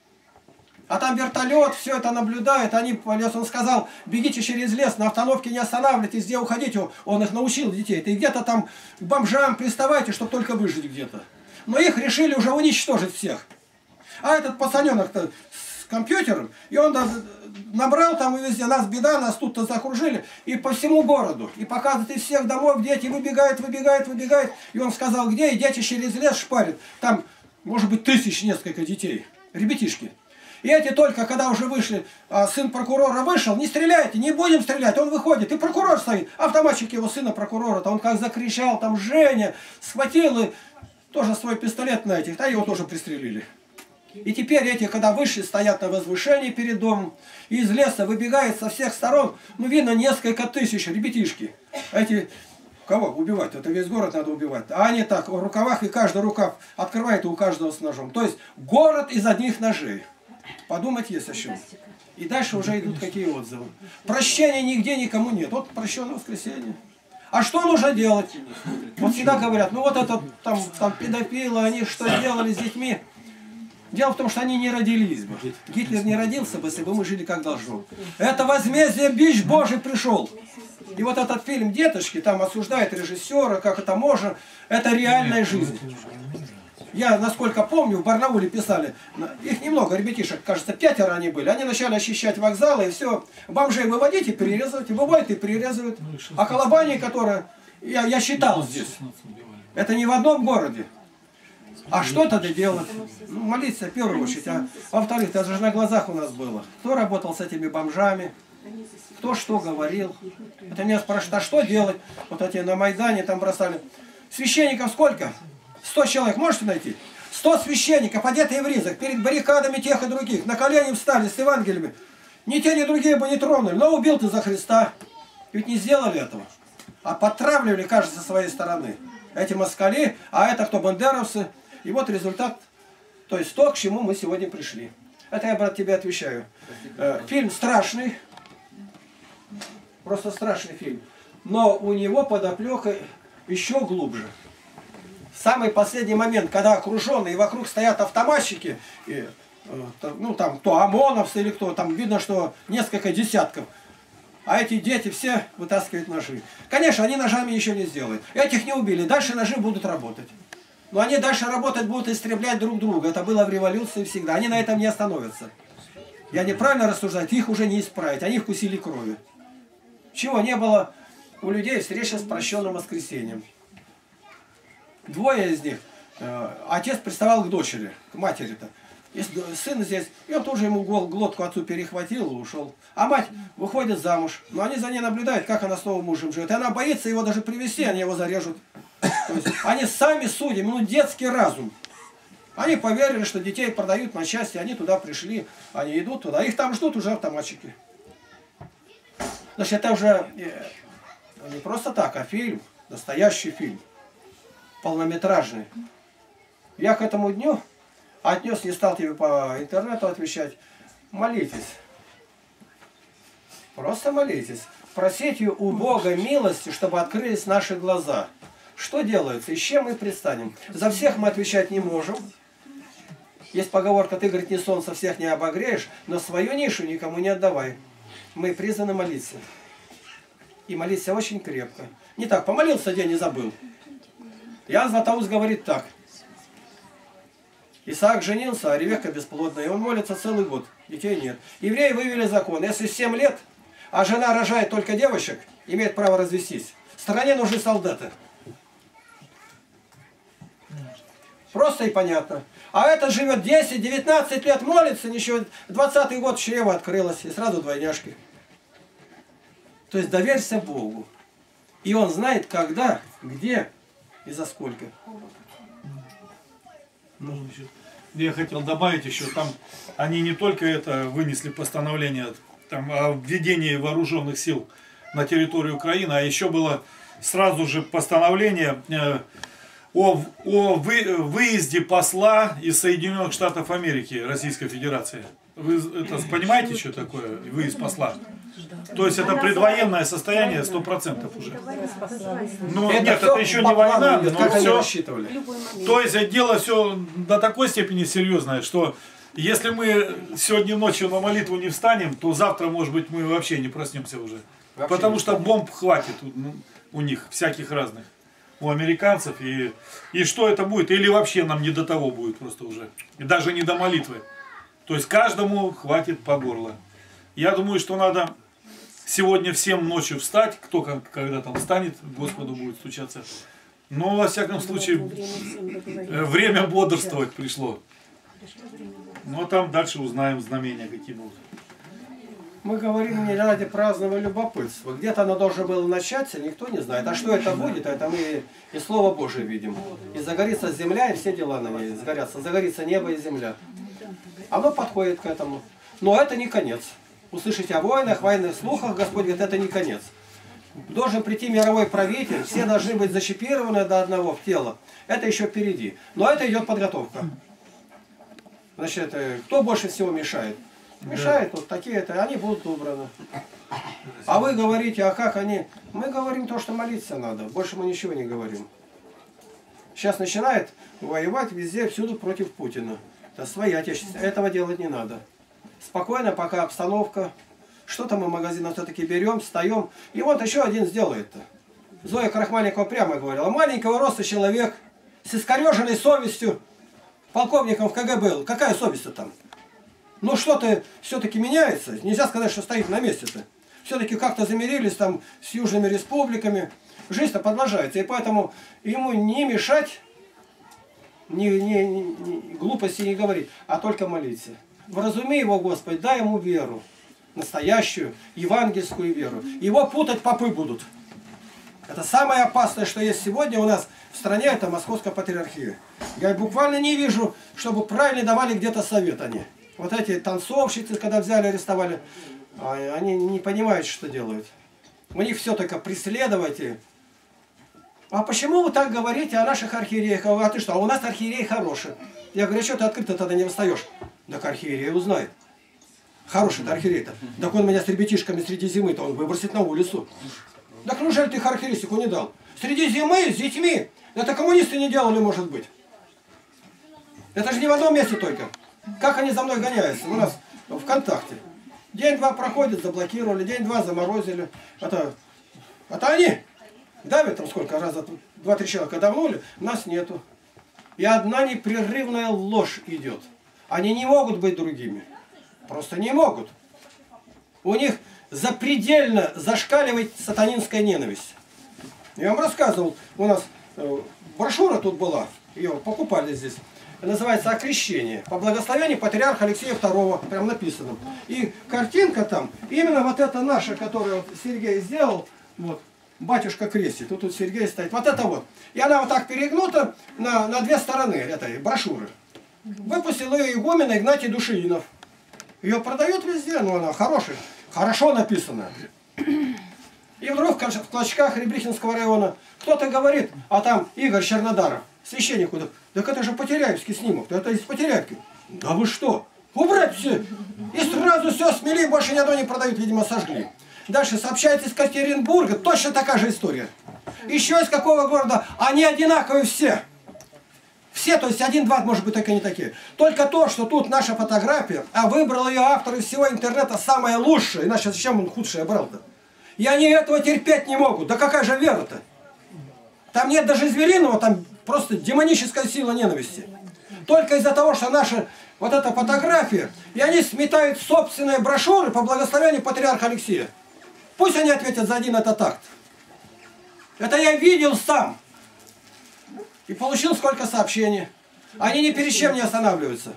А там вертолет, все это наблюдает. Они, он сказал: бегите через лес, на остановке не останавливайтесь, где уходите. Он их научил, детей. И где-то там к бомжам приставайте, чтобы только выжить где-то. Но их решили уже уничтожить всех. А этот пацаненок-то с компьютером, и он набрал там и везде: нас беда, нас тут-то закружили, и по всему городу. И показывает из всех домов, дети выбегают, выбегают, выбегают. И он сказал, где, и дети через лес шпарят. Там, может быть, тысяч несколько детей, ребятишки. И эти только, когда уже вышли, а сын прокурора вышел: не стреляйте, не будем стрелять. Он выходит, и прокурор стоит. Автоматчик его сына прокурора-то, он как закричал, там Женя, схватил и тоже свой пистолет на этих, а его тоже пристрелили. И теперь эти, когда вышли, стоят на возвышении перед домом, и из леса выбегает со всех сторон, ну, видно, несколько тысяч ребятишки. Эти Кого убивать? Это весь город надо убивать. А они так, в рукавах, и каждый рукав открывает, и у каждого с ножом. То есть город из одних ножей. Подумать есть о чем. И дальше уже идут какие отзывы. Прощения нигде никому нет. Вот прощенное воскресенье. А что нужно делать? Вот всегда говорят, ну вот это там, там педофилы, они что делали с детьми? Дело в том, что они не родились бы. Гитлер не родился бы, если бы мы жили как должно. Это возмездие, бич Божий пришел. И вот этот фильм «Деточки» там осуждает режиссера, как это можно. Это реальная жизнь. Я, насколько помню, в Барнауле писали, их немного, ребятишек, кажется, пятеро они были. Они начали очищать вокзалы, и все. Бомжей выводить и перерезать, и бывает и перерезают. А Колобани, которые, я, я считал здесь, это не в одном городе. А что тогда делать? Ну, молиться в первую очередь. А во-вторых, это же на глазах у нас было. Кто работал с этими бомжами? Кто что говорил? Это меня спрашивают, а что делать? Вот эти на Майдане там бросали. Священников сколько? Сто человек можете найти? Сто священников, одетые в ризах, перед баррикадами тех и других, на колени встали с Евангелиями. Ни те, ни другие бы не тронули. Но убил ты за Христа. Ведь не сделали этого. А подтравливали каждый со своей стороны. Эти москали, а это кто? Бандеровцы. И вот результат, то есть то, к чему мы сегодня пришли. Это я, брат, тебе отвечаю. Э, фильм страшный. Просто страшный фильм. Но у него подоплека еще глубже. Самый последний момент, когда окруженные, и вокруг стоят автоматчики, и, э, ну там кто, ОМОНовцы или кто, там видно, что несколько десятков. А эти дети все вытаскивают ножи. Конечно, они ножами ничего не сделают. Этих не убили, дальше ножи будут работать. Но они дальше работать будут, истреблять друг друга. Это было в революции всегда. Они на этом не остановятся. Я неправильно рассуждаю, их уже не исправить. Они вкусили крови. Чего не было у людей встреча с прощенным воскресеньем. Двое из них. Э, отец приставал к дочери, к матери-то. Сын здесь, и он тоже ему глотку отцу перехватил и ушел. А мать выходит замуж. Но они за ней наблюдают, как она с новым мужем живет. И она боится его даже привезти, они его зарежут. То есть они сами судьи, ну детский разум. Они поверили, что детей продают на части, они туда пришли, они идут туда. Их там ждут уже автоматчики. Значит, это уже не просто так, а фильм, настоящий фильм, полнометражный. Я к этому дню отнес, не стал тебе по интернету отвечать. Молитесь. Просто молитесь. Просите у Бога милости, чтобы открылись наши глаза. Что делается? И с чем мы предстанем? За всех мы отвечать не можем. Есть поговорка, ты, говорит, не солнце всех не обогреешь, но свою нишу никому не отдавай. Мы призваны молиться. И молиться очень крепко. Не так, помолился день и забыл. Иоанн Златоуст говорит так. Исаак женился, а Ревекка бесплодная. И он молится целый год. Детей нет. Евреи вывели закон. Если семь лет, а жена рожает только девочек, имеет право развестись. В стране нужны солдаты. Просто и понятно. А это живет десять-девятнадцать лет, молится, ничего. двадцатый год чрево открылось, и сразу двойняшки. То есть доверься Богу. И Он знает, когда, где и за сколько. Ну, я хотел добавить еще, там они не только это вынесли постановление там, о введении вооруженных сил на территорию Украины, а еще было сразу же постановление э, о, о вы, выезде посла из Соединенных Штатов Америки, Российской Федерации. Вы это понимаете, что такое выезд посла? То есть это предвоенное состояние сто процентов уже. Ну, это нет, это еще не война, идет, но как все. рассчитывали. То есть дело все до такой степени серьезное, что если мы сегодня ночью на молитву не встанем, то завтра, может быть, мы вообще не проснемся уже. Вообще Потому не что бомб хватит у, у них, всяких разных, у американцев. И, и что это будет? Или вообще нам не до того будет просто уже. И даже не до молитвы. То есть каждому хватит по горло. Я думаю, что надо сегодня всем ночью встать, кто когда там встанет, Господу будет стучаться. Но, во всяком случае, время бодрствовать пришло. Ну, а там дальше узнаем знамения, какие будут. Мы говорим не ради праздного любопытства. Где-то оно должно было начаться, никто не знает. А что это будет, это мы и Слово Божие видим. И загорится земля, и все дела на ней сгорятся. Загорится небо и земля. Оно подходит к этому. Но это не конец. Услышите о войнах, военных слухах, Господь говорит, это не конец. Должен прийти мировой правитель, все должны быть зачипированы до одного в тело. Это еще впереди. Но это идет подготовка. Значит, кто больше всего мешает? Мешает вот такие-то, они будут убраны. А вы говорите, а как они? Мы говорим то, что молиться надо. Больше мы ничего не говорим. Сейчас начинает воевать везде, всюду против Путина. Это свои отечественные. Этого делать не надо. Спокойно, пока обстановка. Что-то мы магазинов все-таки берем, встаем. И вот еще один сделает-то. Зоя Крахмальникова прямо говорила. Маленького роста человек с искореженной совестью. Полковником в ка гэ бэ был. Какая совесть-то там? Ну что-то все-таки меняется. Нельзя сказать, что стоит на месте-то. Все-таки как-то замирились там с южными республиками. Жизнь-то продолжается. И поэтому ему не мешать, ни, ни, ни, ни глупости не говорить, а только молиться. Вразуми его, Господи, дай ему веру. Настоящую, евангельскую веру. Его путать попы будут. Это самое опасное, что есть сегодня у нас в стране, это Московская патриархия. Я буквально не вижу, чтобы правильно давали где-то совет они. Вот эти танцовщицы, когда взяли, арестовали, они не понимают, что делают. У них все только преследовать. А почему вы так говорите о наших архиереях? А ты что, а у нас архиерей хороший. Я говорю, что ты открыто тогда не восстаешь? Так архиерей узнает. Хороший-то архиерей-то. Так он меня с ребятишками среди зимы-то он выбросит на улицу. Так неужели ты характеристику не дал? Среди зимы, с детьми. Это коммунисты не делали, может быть. Это же не в одном месте только. Как они за мной гоняются? У нас ВКонтакте. День-два проходит, заблокировали, день-два заморозили. Это, это они. Давят там сколько раза, два-три человека давнули, нас нету. И одна непрерывная ложь идет. Они не могут быть другими. Просто не могут. У них запредельно зашкаливает сатанинская ненависть. Я вам рассказывал, у нас э, брошюра тут была, ее покупали здесь. Называется «Окрещение». По благословению патриарха Алексея второго, прям написано. И картинка там, именно вот эта наша, которую Сергей сделал, вот, батюшка крестит, тут, тут Сергей стоит, вот это вот. И она вот так перегнута на, на две стороны этой брошюры. Выпустил ее игумен Игнатий Душинов. Ее продают везде, но она хорошая, хорошо написана. И вдруг в клочках Рябихинского района кто-то говорит, а там Игорь Чернодаров, священник, так это же Потеряевский снимок, это из Потеряевки. Да вы что? Убрать все! И сразу все смели, больше ни одно не продают, видимо, сожгли. Дальше сообщается из Екатеринбурга, точно такая же история. Еще из какого города? Они одинаковые все. Все, то есть один-два, может быть, только не такие. Только то, что тут наша фотография, а выбрал ее автор из всего интернета самое лучшее, иначе зачем он худшее брал-то? И они этого терпеть не могут. Да какая же вера-то? Там нет даже звериного, там просто демоническая сила ненависти. Только из-за того, что наша вот эта фотография, и они сметают собственные брошюры по благословению патриарха Алексея. Пусть они ответят за один этот акт. Это я видел сам. И получил сколько сообщений. Они ни перед чем не останавливаются.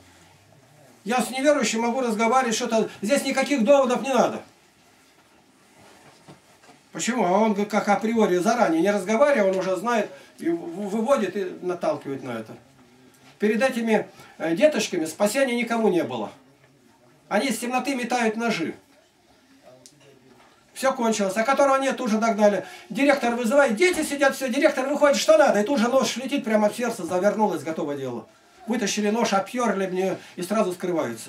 Я с неверующим могу разговаривать, что-то... Здесь никаких доводов не надо. Почему? А он как априори заранее не разговаривая, он уже знает, и выводит и наталкивает на это. Перед этими деточками спасения никому не было. Они из темноты метают ножи. Все кончилось. А которого нет, тут же догнали. Директор вызывает, дети сидят, все, директор выходит, что надо. И тут же нож летит прямо в сердце, завернулось, готово дело. Вытащили нож, обперли мне и сразу скрываются.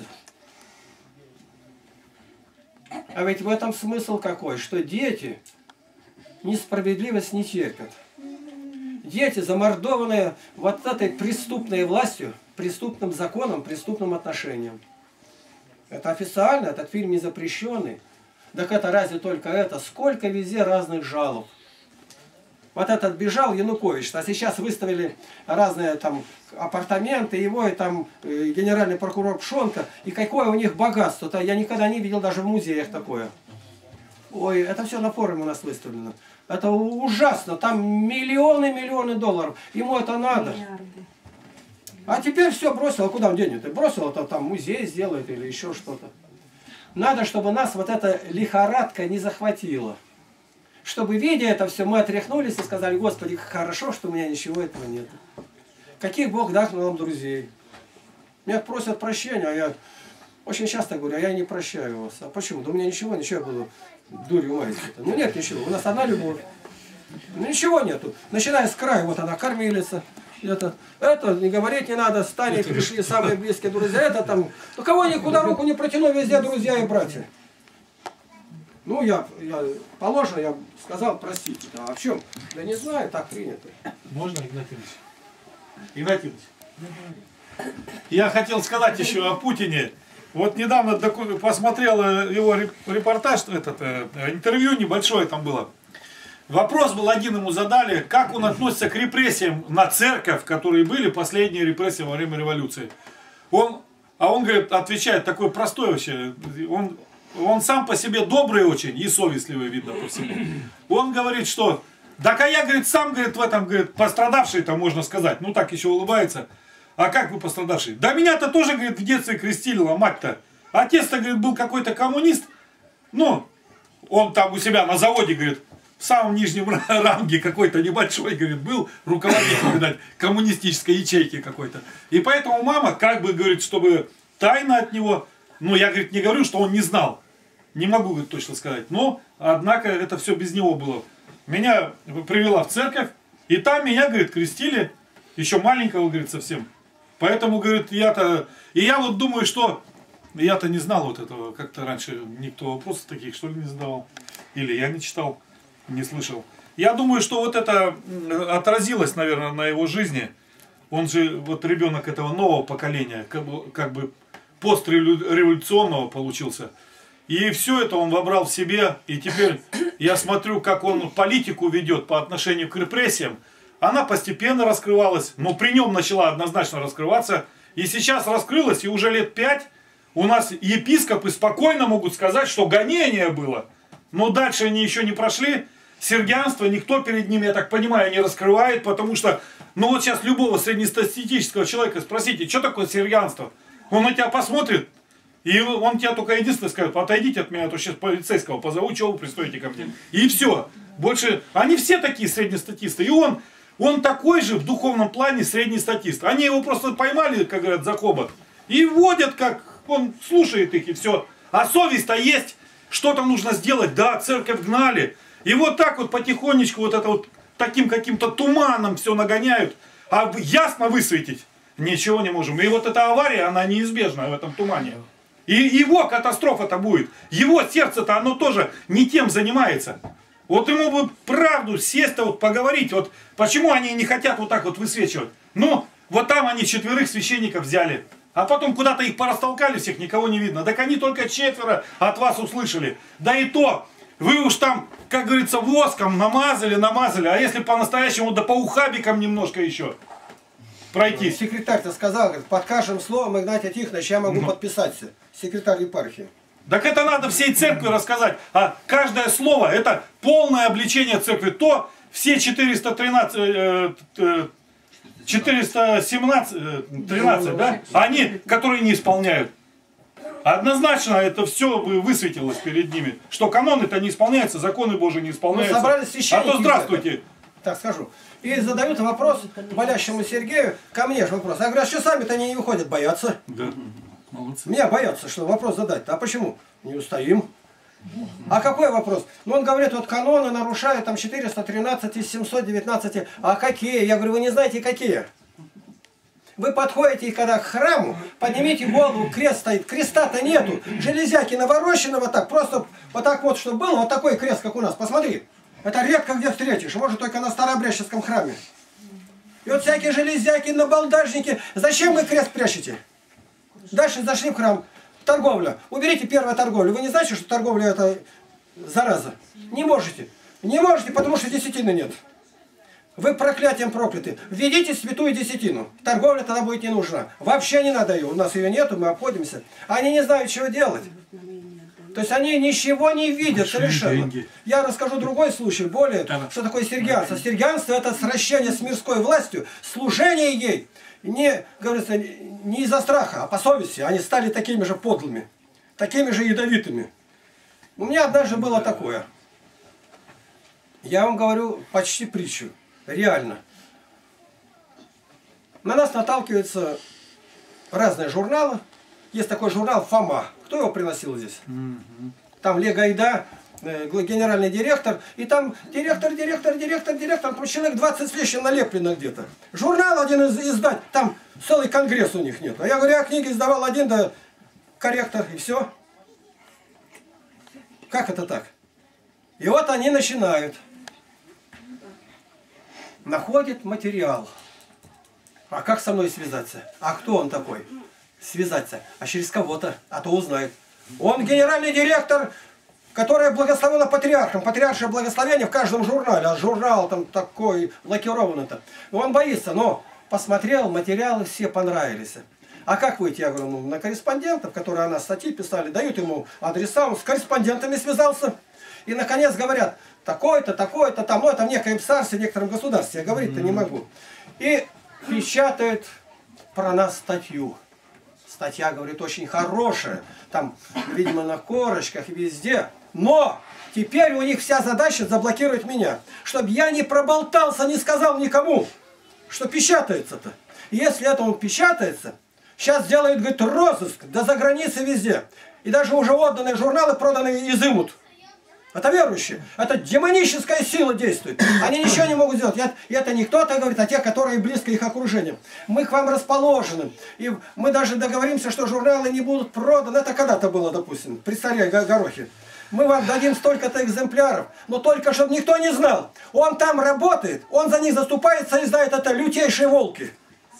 А ведь в этом смысл какой? Что дети несправедливость не терпят. Дети, замордованные вот этой преступной властью, преступным законом, преступным отношением. Это официально, этот фильм не запрещенный. Так это разве только это? Сколько везде разных жалоб. Вот этот бежал Янукович, а сейчас выставили разные там апартаменты его, и там э, генеральный прокурор Пшонка, и какое у них богатство-то. Я никогда не видел даже в музеях такое. Ой, это все на форуме у нас выставлено. Это ужасно, там миллионы, миллионы долларов. Ему это надо. А теперь все бросил, а куда он денет? Бросил, это там музей сделает или еще что-то. Надо, чтобы нас вот эта лихорадка не захватила. Чтобы, видя это все, мы отряхнулись и сказали, Господи, хорошо, что у меня ничего этого нет. Каких Бог дал нам друзей. Меня просят прощения, а я очень часто говорю, а я не прощаю вас. А почему? Да у меня ничего, ничего я буду Дурью маете-то. Ну нет ничего, у нас одна любовь. Ну ничего нету. Начиная с края, вот она кормилица. Это, это не говорить не надо, стали, пришли самые близкие друзья. Это там, ну кого никуда руку не протяну, везде друзья и братья. Ну я, я положено, я сказал, простите. А в чем? Да не знаю, так принято. Можно, Игнатий Ильич? Игнатий Ильич, я хотел сказать еще о Путине. Вот недавно посмотрел его репортаж, этот, интервью небольшое там было. Вопрос был один, ему задали, как он относится к репрессиям на церковь, которые были последние репрессии во время революции. Он, а он говорит, отвечает, такой простой вообще, он, он сам по себе добрый очень и совестливый, видно по всему. Он говорит, что, так а я, говорит, сам, говорит, в этом, говорит, пострадавший-то, можно сказать, ну так еще улыбается. А как вы пострадавший? Да меня-то тоже, говорит, в детстве крестили, мать-то. Отец-то, говорит, был какой-то коммунист, ну, он там у себя на заводе, говорит, в самом нижнем ранге какой-то небольшой, говорит, был руководитель, видать, коммунистической ячейки какой-то. И поэтому мама, как бы, говорит, чтобы тайно от него, ну, я, говорит, не говорю, что он не знал. Не могу, говорит, точно сказать. Но, однако, это все без него было. Меня привела в церковь, и там меня, говорит, крестили, еще маленького, говорит, совсем. Поэтому, говорит, я-то... И я вот думаю, что... Я-то не знал вот этого, как-то раньше никто вопросов таких, что ли, не задавал. Или я не читал. Не слышал. Я думаю, что вот это отразилось, наверное, на его жизни. Он же вот ребенок этого нового поколения, как бы, как бы постреволюционного получился. И все это он вобрал в себе. И теперь я смотрю, как он политику ведет по отношению к репрессиям. Она постепенно раскрывалась, но при нем начала однозначно раскрываться. И сейчас раскрылась, и уже лет пять у нас епископы спокойно могут сказать, что гонение было. Но дальше они еще не прошли. Сергианство никто перед ними, я так понимаю, не раскрывает, потому что, ну вот сейчас любого среднестатистического человека спросите, что такое сергианство? Он на тебя посмотрит, и он тебе только единственное скажет, отойдите от меня, а то сейчас полицейского позову, чего вы пристаете ко мне. И все. Больше, они все такие среднестатисты. И он, он такой же в духовном плане среднестатист. Они его просто поймали, как говорят, за хобот, и водят, как он слушает их, и все. А совесть-то есть, что-то нужно сделать, да, церковь гнали. И вот так вот потихонечку вот это вот таким каким-то туманом все нагоняют. А ясно высветить ничего не можем. И вот эта авария, она неизбежна в этом тумане. И его катастрофа-то будет. Его сердце-то оно тоже не тем занимается. Вот ему бы правду сесть-то вот поговорить. Вот почему они не хотят вот так вот высвечивать. Ну, вот там они четверых священников взяли. А потом куда-то их порастолкали всех, никого не видно. Так они только четверо от вас услышали. Да и то... Вы уж там, как говорится, воском намазали, намазали, а если по-настоящему, да по ухабикам немножко еще пройти. Секретарь-то сказал, под каждым словом, Игнатий Тихонович, я могу ну. подписаться. Секретарь епархии. Так это надо всей церкви рассказать. А каждое слово, это полное обличение церкви. То все четыреста тринадцать, четыреста семнадцать, тринадцать, да? Они, которые не исполняют. Однозначно это все высветилось перед ними, что каноны-то не исполняются, законы Божии не исполняются. Ну, собрались священники. А то здравствуйте. Так скажу. И задают вопрос болящему Сергею, ко мне же вопрос. Я говорю, а что сами-то они не выходят, боятся? Да. Молодцы. Меня боятся, что вопрос задать-то. А почему? Не устоим. А какой вопрос? Ну он говорит, вот каноны нарушают там четыреста тринадцать из семисот девятнадцати. А какие? Я говорю, вы не знаете какие? Вы подходите, когда к храму, поднимите голову, крест стоит, креста-то нету, железяки наворочены вот так, просто вот так вот, чтобы был вот такой крест, как у нас, посмотри. Это редко где встретишь, может только на Старообрядческом храме. И вот всякие железяки, набалдажники, зачем вы крест прячете? Дальше зашли в храм, торговля, уберите первую торговлю, вы не знаете, что торговля это зараза? Не можете, не можете, потому что десятины нет. Вы проклятием прокляты. Введите святую десятину. Торговля тогда будет не нужна. Вообще не надо ее. У нас ее нету, мы обходимся. Они не знают, чего делать. То есть они ничего не видят совершенно. Я расскажу другой случай, более, что такое сергианство. Сергианство это сращение с мирской властью, служение ей. Не, говорится, не из-за страха, а по совести. Они стали такими же подлыми, такими же ядовитыми. У меня однажды было такое. Я вам говорю почти притчу. Реально. На нас наталкиваются разные журналы. Есть такой журнал «Фома». Кто его приносил здесь? Mm-hmm. Там Лего Айда, э, генеральный директор, и там директор, директор, директор, директор, там человек двадцать с лишним налеплено где-то. Журнал один из, издать, там целый конгресс у них нет. А я говорю, я книги издавал один, да корректор, и все. Как это так? И вот они начинают. Находит материал. А как со мной связаться? А кто он такой? Связаться. А через кого-то. А то узнает. Он генеральный директор, который благословена патриархом. Патриаршее благословение в каждом журнале. А журнал там такой лакированный-то. Он боится, но посмотрел, материалы все понравились. А как выйти? Я говорю, ну, на корреспондентов, которые о нас статьи писали, дают ему адреса, он с корреспондентами связался. И, наконец, говорят, такое-то, такое-то, там, ну, это в некоем царстве, в некотором государстве. Я говорить-то не могу. И печатают про нас статью. Статья, говорит, очень хорошая. Там, видимо, на корочках, везде. Но теперь у них вся задача заблокировать меня. Чтобы я не проболтался, не сказал никому, что печатается-то. И если это он печатается, сейчас делают, говорит, розыск, да за границей везде. И даже уже отданные журналы проданные изымут. Это верующие. Это демоническая сила действует. Они ничего не могут сделать. И это не кто-то говорит, а те, которые близко их окружением. Мы к вам расположены. И мы даже договоримся, что журналы не будут проданы. Это когда-то было, допустим, при царе Горохе. Мы вам дадим столько-то экземпляров, но только чтобы никто не знал. Он там работает, он за них заступается и знает, это лютейшие волки.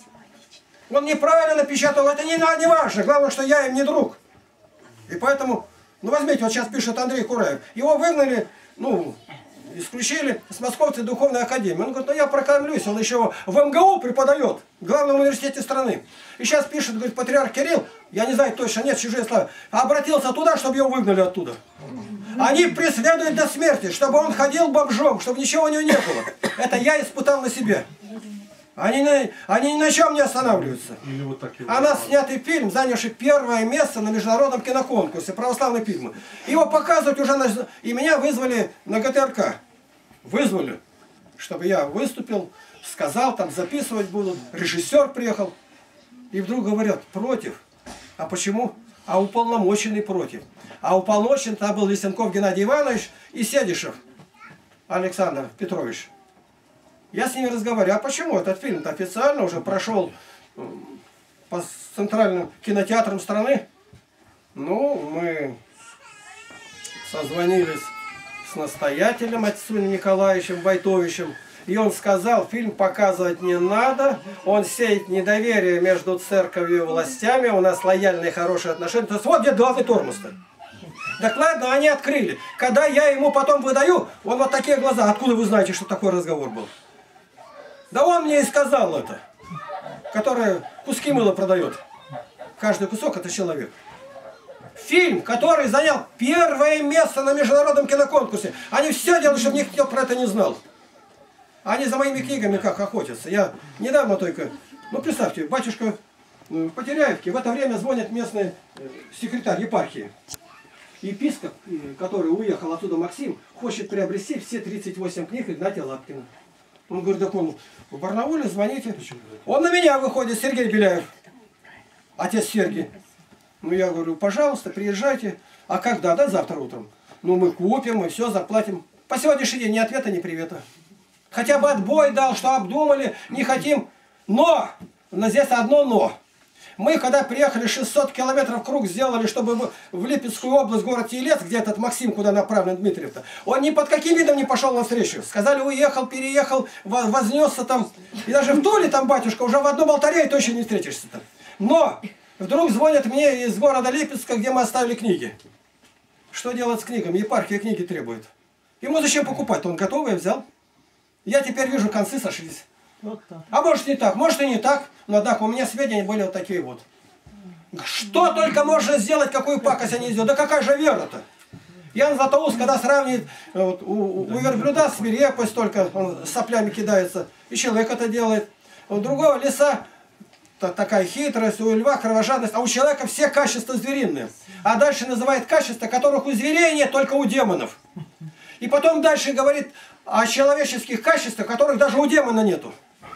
Он неправильно напечатал, это не, не важно. Главное, что я им не друг. И поэтому... Ну, возьмите, вот сейчас пишет Андрей Кураев. Его выгнали, ну, исключили с Московской духовной академии. Он говорит, ну, я прокормлюсь. Он еще в эм гэ у преподает, в главном университете страны. И сейчас пишет, говорит, патриарх Кирилл, я не знаю точно, нет, чужие слова, обратился туда, чтобы его выгнали оттуда. Они преследуют до смерти, чтобы он ходил бомжом, чтобы ничего у него не было. Это я испытал на себе. Они, они ни на чем не останавливаются. Вот а нас снятый фильм, занявший первое место на международном киноконкурсе, православные фильмы. Его показывать уже... На... И меня вызвали на гэ тэ эр ка. Вызвали, чтобы я выступил, сказал, там записывать будут. Режиссер приехал. И вдруг говорят, против. А почему? А уполномоченный против. А уполномоченный там был Лисенков Геннадий Иванович и Седишев Александр Петрович. Я с ними разговариваю, а почему этот фильм-то официально уже прошел по центральным кинотеатрам страны? Ну, мы созвонились с настоятелем отцом Николаевичем Войтовичем, и он сказал, фильм показывать не надо, он сеет недоверие между церковью и властями, у нас лояльные хорошие отношения. То есть вот где главный тормоз-то. Так ладно, они открыли. Когда я ему потом выдаю, он вот такие глаза, откуда вы знаете, что такой разговор был? Да он мне и сказал это, который куски мыла продает. Каждый кусок это человек. Фильм, который занял первое место на международном киноконкурсе. Они все делают, чтобы никто про это не знал. Они за моими книгами как охотятся. Я недавно только, ну представьте, батюшка в Потеряевке, в это время звонит местный секретарь епархии. Епископ, который уехал оттуда, Максим, хочет приобрести все тридцать восемь книг Игнатия Лапкина. Он говорит, так он в Барнауле, звоните. Он на меня выходит, Сергей Беляев, отец Сергий. Ну, я говорю, пожалуйста, приезжайте. А когда? Да, завтра утром. Ну, мы купим, мы все заплатим. По сегодняшний день ни ответа, ни привета. Хотя бы отбой дал, что обдумали, не хотим. Но, но здесь одно но. Мы, когда приехали, шестьсот километров круг сделали, чтобы в Липецкую область, город Елец, где этот Максим, куда направлен Дмитриев-то, он ни под каким видом не пошел навстречу. Сказали, уехал, переехал, вознесся там. И даже в Туле там, батюшка, уже в одном алтаре и точно не встретишься там. Но вдруг звонят мне из города Липецка, где мы оставили книги. Что делать с книгами? Епархия книги требует. Ему зачем покупать? Он готовый взял. Я теперь вижу, концы сошлись. Вот а может не так, может и не так, но однако у меня сведения были вот такие вот. Что только можно сделать, какую пакость они сделают? Да какая же вера-то? Ян Златоуст, когда сравнивает вот, у, у верблюда свирепость только, он соплями кидается, и человек это делает. У другого лиса такая хитрость, у льва кровожадность, а у человека все качества звериные. А дальше называет качества, которых у зверей нет, только у демонов. И потом дальше говорит о человеческих качествах, которых даже у демона нету.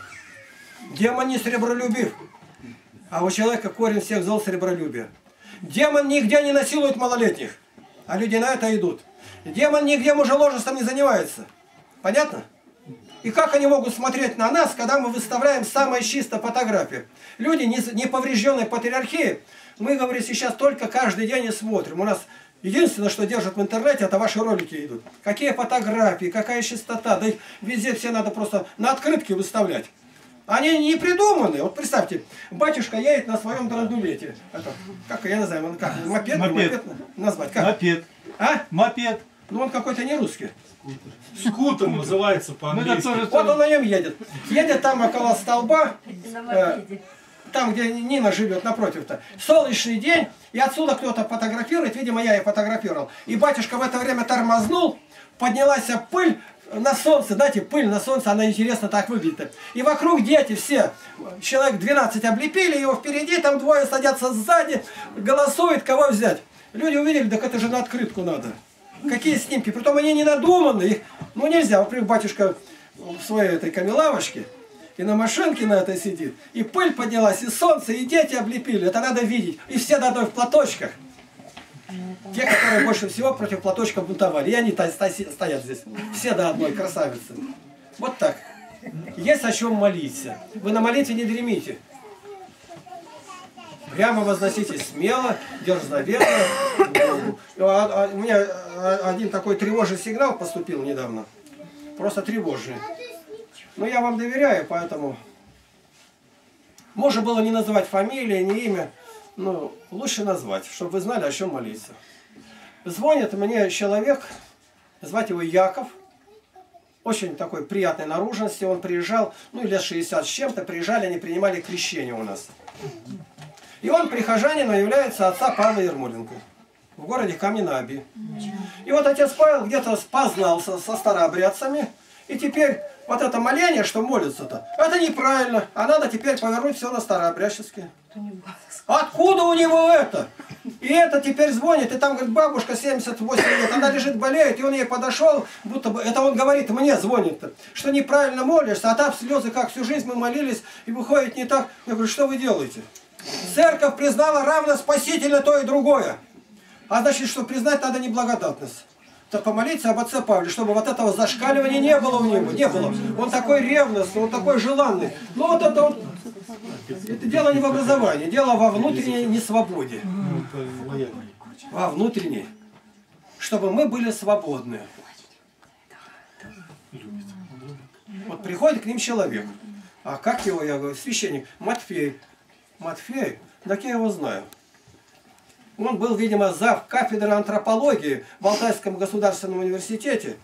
Демон не сребролюбив, а у человека корень всех зол сребролюбия. Демон нигде не насилует малолетних, а люди на это идут. Демон нигде мужеложеством не занимается. Понятно? И как они могут смотреть на нас, когда мы выставляем самые чистые фотографии? Люди, не поврежденные патриархией, мы, говорим, сейчас только каждый день и смотрим. У нас единственное, что держат в интернете, это ваши ролики идут. Какие фотографии, какая чистота. Да их везде все надо просто на открытке выставлять. Они не придуманы. Вот представьте, батюшка едет на своем драндулете. Это, как, я не знаю, как, мопед, мопед. мопед назвать? Как? Мопед. А? Мопед. Ну он какой-то не русский. Скутер называется по-английски. Ну, Вот он на нем едет. Едет там около столба, э, там, где Нина живет, напротив-то. Солнечный день, и отсюда кто-то фотографирует, видимо, я и фотографировал. И батюшка в это время тормознул, поднялась пыль на солнце, знаете, пыль на солнце, она интересно так выглядит. И вокруг дети все, человек двенадцать облепили его впереди, там двое садятся сзади, голосуют, кого взять. Люди увидели, так это же на открытку надо. Какие снимки? Притом они не надуманы. Их, ну нельзя. Во-первых, батюшка в своей этой камелавочке и на машинке на этой сидит. И пыль поднялась, и солнце, и дети облепили. Это надо видеть. И все до одной в платочках. Те, которые больше всего против платочка бунтовали. И они стоят здесь. Все до одной красавицы. Вот так. Есть о чем молиться. Вы на молитве не дремите. Прямо возноситесь смело, дерзновенно. У меня один такой тревожный сигнал поступил недавно. Просто тревожный. Но я вам доверяю, поэтому... Можно было не называть фамилию, не имя. Но лучше назвать, чтобы вы знали, о чем молиться. Звонит мне человек, звать его Яков. Очень такой приятной наружности. Он приезжал, ну лет шестьдесят с чем-то, приезжали, они принимали крещение у нас. И он прихожанином является отца Павла Ермоленко в городе Камень-на-Оби. И вот отец Павел где-то познался со старообрядцами. И теперь вот это моление, что молится-то, это неправильно. А надо теперь повернуть все на старообрядческие. Откуда у него это? И это теперь звонит, и там, говорит, бабушка семьдесят восемь лет, она лежит, болеет, и он ей подошел, будто бы, это он говорит, мне звонит, что неправильно молишься, а там слезы, как всю жизнь мы молились, и выходит не так. Я говорю, что вы делаете? Церковь признала равно спасительно то и другое. А значит, что признать надо неблагодатность. Так помолиться об отце Павле, чтобы вот этого зашкаливания не было у него, не было. Он такой ревностный, он такой желанный. Но вот это вот, это дело не в образовании, дело во внутренней несвободе. Во внутренней. Чтобы мы были свободны. Вот приходит к ним человек. А как его, я говорю, священник? Матфей. Матфей? Так я его знаю. Он был, видимо, зав. кафедры антропологии в Алтайском государственном университете.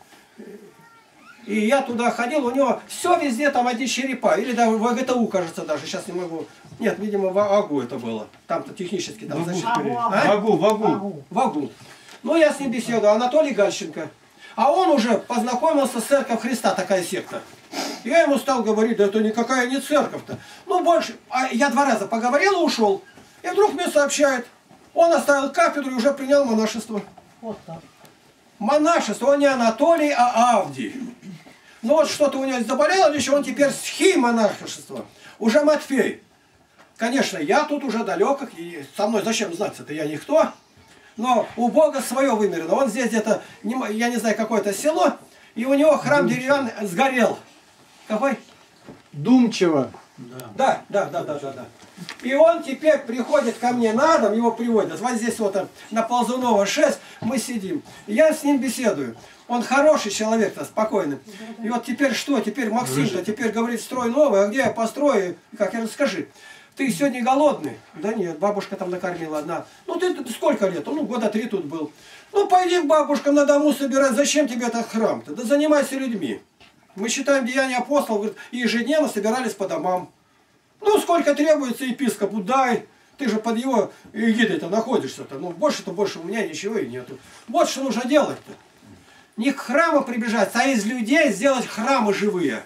И я туда ходил, у него все везде там одни черепа. Или даже в АГТУ, кажется, даже. Сейчас не могу. Нет, видимо, в АГУ это было. Там-то технически. Там, в а? АГУ, в АГУ. В АГУ. Ну, я с ним беседовал. Анатолий Гальченко. А он уже познакомился с Церковью Христа, такая секта. Я ему стал говорить, да это никакая не церковь-то. Ну, больше. А я два раза поговорил и ушел. И вдруг мне сообщает, он оставил кафедру и уже принял монашество. Вот так. Монашество, он не Анатолий, а Авдий. Ну вот что-то у него заболело, еще он теперь схимонашество. Уже Матфей. Конечно, я тут уже далек, и со мной зачем знать-то, я никто. Но у Бога свое вымерено. Он здесь где-то, я не знаю, какое-то село, и у него храм деревянный сгорел. Какой? Думчиво. Да, да, да, да, да, да. И он теперь приходит ко мне на дом, его приводят. Вот здесь вот на Ползунова шесть мы сидим. И я с ним беседую. Он хороший человек-то, спокойный. И вот теперь что? Теперь Максим-то теперь говорит, строй новый, а где я построю? Как я расскажи. Ты сегодня голодный? Да нет, бабушка там накормила одна. Ну ты, ты сколько лет? Ну года три тут был. Ну пойди к бабушкам на дому собирать. Зачем тебе этот храм-то? Да занимайся людьми. Мы считаем деяния апостолов, говорит, и ежедневно собирались по домам. Ну, сколько требуется епископу, дай. Ты же под его эгидой-то находишься-то. Ну, больше-то больше у меня ничего и нету. Вот что нужно делать-то. Не к храму приближаться, а из людей сделать храмы живые.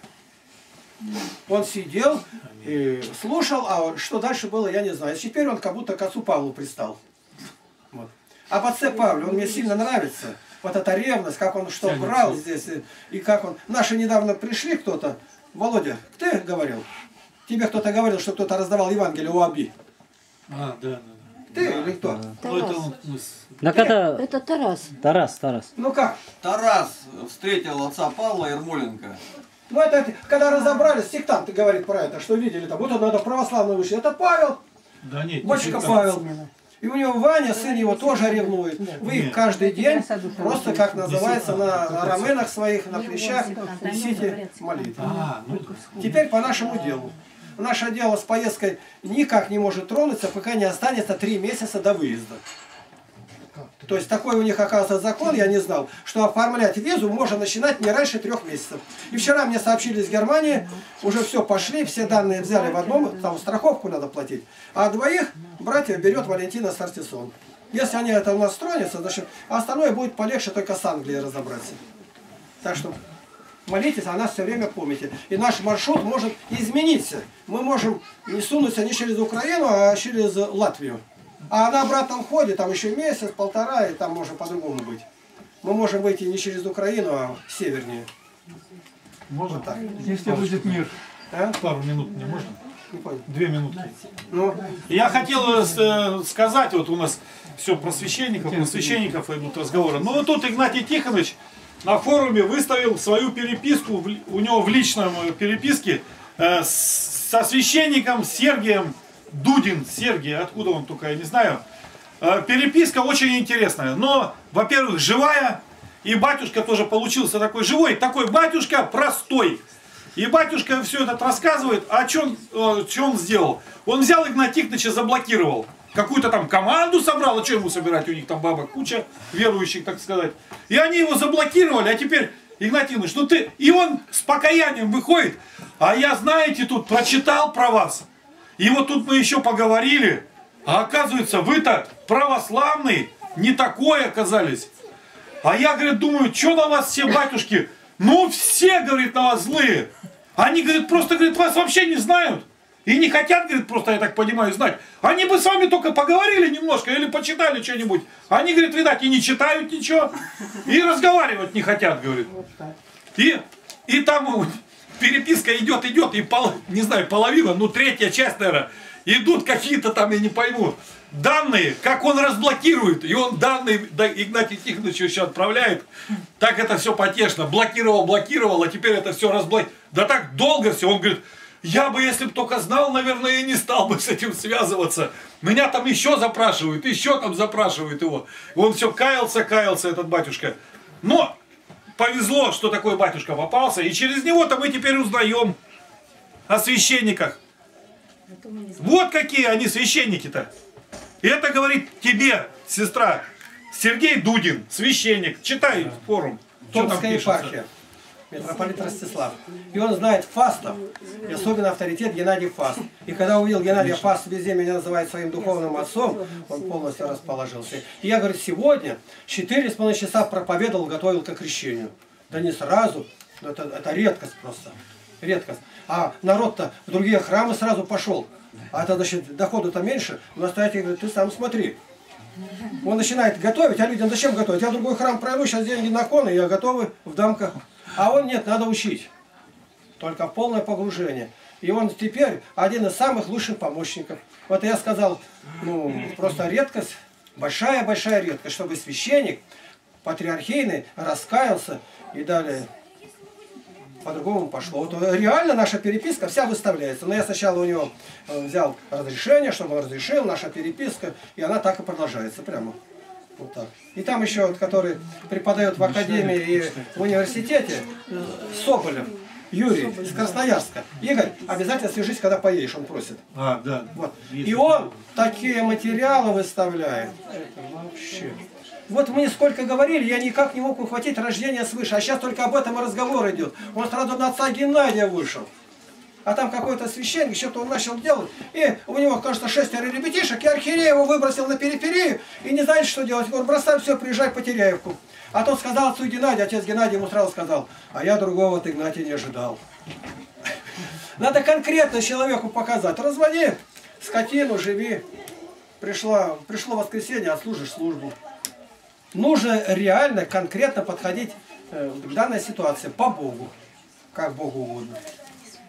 Он сидел и слушал, а что дальше было, я не знаю. Теперь он как будто к отцу Павлу пристал. Вот. Об отце Павле, он мне сильно нравится. Вот эта ревность, как он что брал здесь, и как он... Наши недавно пришли кто-то. Володя, ты говорил? Тебе кто-то говорил, что кто-то раздавал Евангелие у Аби. А, да, да, Ты или кто? Ну, это он, мы с- Так это... Это Тарас. Тарас, Тарас. Ну как? Тарас встретил отца Павла Ермоленко. Ну это, когда разобрались, сектанты говорит про это, что видели там, вот он надо православный вышли. Это Павел, Да нет, батюшка не Павел. И у него Ваня, сын его, тоже ревнует. Вы их каждый день, просто как называется, на раменах своих, на плечах, несите молитву. А, ну, Теперь по нашему делу. Наше дело с поездкой никак не может тронуться, пока не останется три месяца до выезда. То есть такой у них, оказывается, закон, я не знал, что оформлять визу можно начинать не раньше трех месяцев. И вчера мне сообщили из Германии, уже все пошли, все данные взяли в одном, там страховку надо платить. А двоих братьев берет Валентина Сартисон. Если они это у нас стронятся, значит, а остальное будет полегче только с Англией разобраться. Так что молитесь, о нас все время помните. И наш маршрут может измениться. Мы можем не сунуться не через Украину, а через Латвию. А на обратном ходе, там еще месяц, полтора, и там может по-другому быть. Мы можем выйти не через Украину, а севернее. можно? Вот так. Если будет мир. А? Пару минут мне можно? Не понял. Две минутки. Ну, Я хотел э, сказать, вот у нас все про священников, про священников идут разговоры. Ну вот тут Игнатий Тихонович на форуме выставил свою переписку, в- у него в личном э, переписке э, с- со священником Сергием Дудин. Сергий, откуда он только, я не знаю. Э, переписка очень интересная. Но, во-первых, живая, и батюшка тоже получился такой живой, такой батюшка простой. И батюшка все это рассказывает, а что он, э, что он сделал? Он взял Игнатия Тихоновича, заблокировал. Какую-то там команду собрал, а что ему собирать? У них там баба куча верующих, так сказать. И они его заблокировали, а теперь, Игнатий Тихонович, ну ты... И он с покаянием выходит, а я, знаете, тут прочитал про вас. И вот тут мы еще поговорили, а оказывается, вы-то православный, не такой оказались. А я, говорит, думаю, что на вас все батюшки? Ну все, говорит, на вас злые. Они, говорит, просто, говорит, вас вообще не знают. И не хотят, говорит, просто, я так понимаю, знать. Они бы с вами только поговорили немножко или почитали что-нибудь. Они, говорит, видать, и не читают ничего. И разговаривать не хотят, говорит. И, и там переписка идет, идет, и пол, не знаю, половина, ну третья часть, наверное, идут какие-то там, я не пойму, данные, как он разблокирует, и он данные Игнатию Тихоновичу еще отправляет, так это все потешно, блокировал, блокировал, а теперь это все разблокировал, да так долго все, он говорит, я бы, если бы только знал, наверное, и не стал бы с этим связываться, меня там еще запрашивают, еще там запрашивают его, он все каялся, каялся, этот батюшка, но повезло, что такой батюшка попался, и через него-то мы теперь узнаем о священниках. Вот какие они священники-то. И это говорит тебе, сестра, Сергей Дудин, священник. Читай форум. Что там Томская пишется. епархия, митрополит Ростислав. И он знает Фастов, и особенно авторитет Геннадий Фаст. И когда увидел Геннадия Фаст, везде меня называет своим духовным отцом, он полностью расположился. И я, говорю, сегодня четыре с половиной часа проповедовал, готовил к крещению. Да не сразу, это, это редкость просто, редкость. А народ-то в другие храмы сразу пошел. А это, значит, доходу-то меньше. Настоятель говорит, ты сам смотри. Он начинает готовить, а людям зачем готовить? Я в другой храм пройду, сейчас деньги на кон, и я готовы в дамках. А он нет, надо учить. Только полное погружение. И он теперь один из самых лучших помощников. Вот я сказал, ну, просто редкость, большая-большая редкость, чтобы священник патриархийный раскаялся и далее. По-другому пошло. Вот реально наша переписка вся выставляется. Но я сначала у него взял разрешение, чтобы он разрешил, наша переписка, и она так и продолжается прямо. Вот так. И там еще, вот, который преподает в академии и в университете, Соболев, Юрий из Красноярска. Игорь, обязательно свяжись, когда поедешь, он просит. А, да. Вот. И он такие материалы выставляет. Это вообще... Вот мы сколько говорили, я никак не мог ухватить рождение свыше, а сейчас только об этом и разговор идет. Он сразу на отца Геннадия вышел. А там какой-то священник, что-то он начал делать, и у него, кажется, шестеро ребятишек, и архиерей его выбросил на периферию, и не знает, что делать. Он бросай все, приезжай по Теряевку. А тот сказал отцу Геннадию, отец Геннадий ему сразу сказал, а я другого от Игнатия не ожидал. Надо конкретно человеку показать. Разводи скотину, живи. Пришло, пришло воскресенье, отслужишь службу. Нужно реально, конкретно подходить э, к данной ситуации по Богу, как Богу угодно.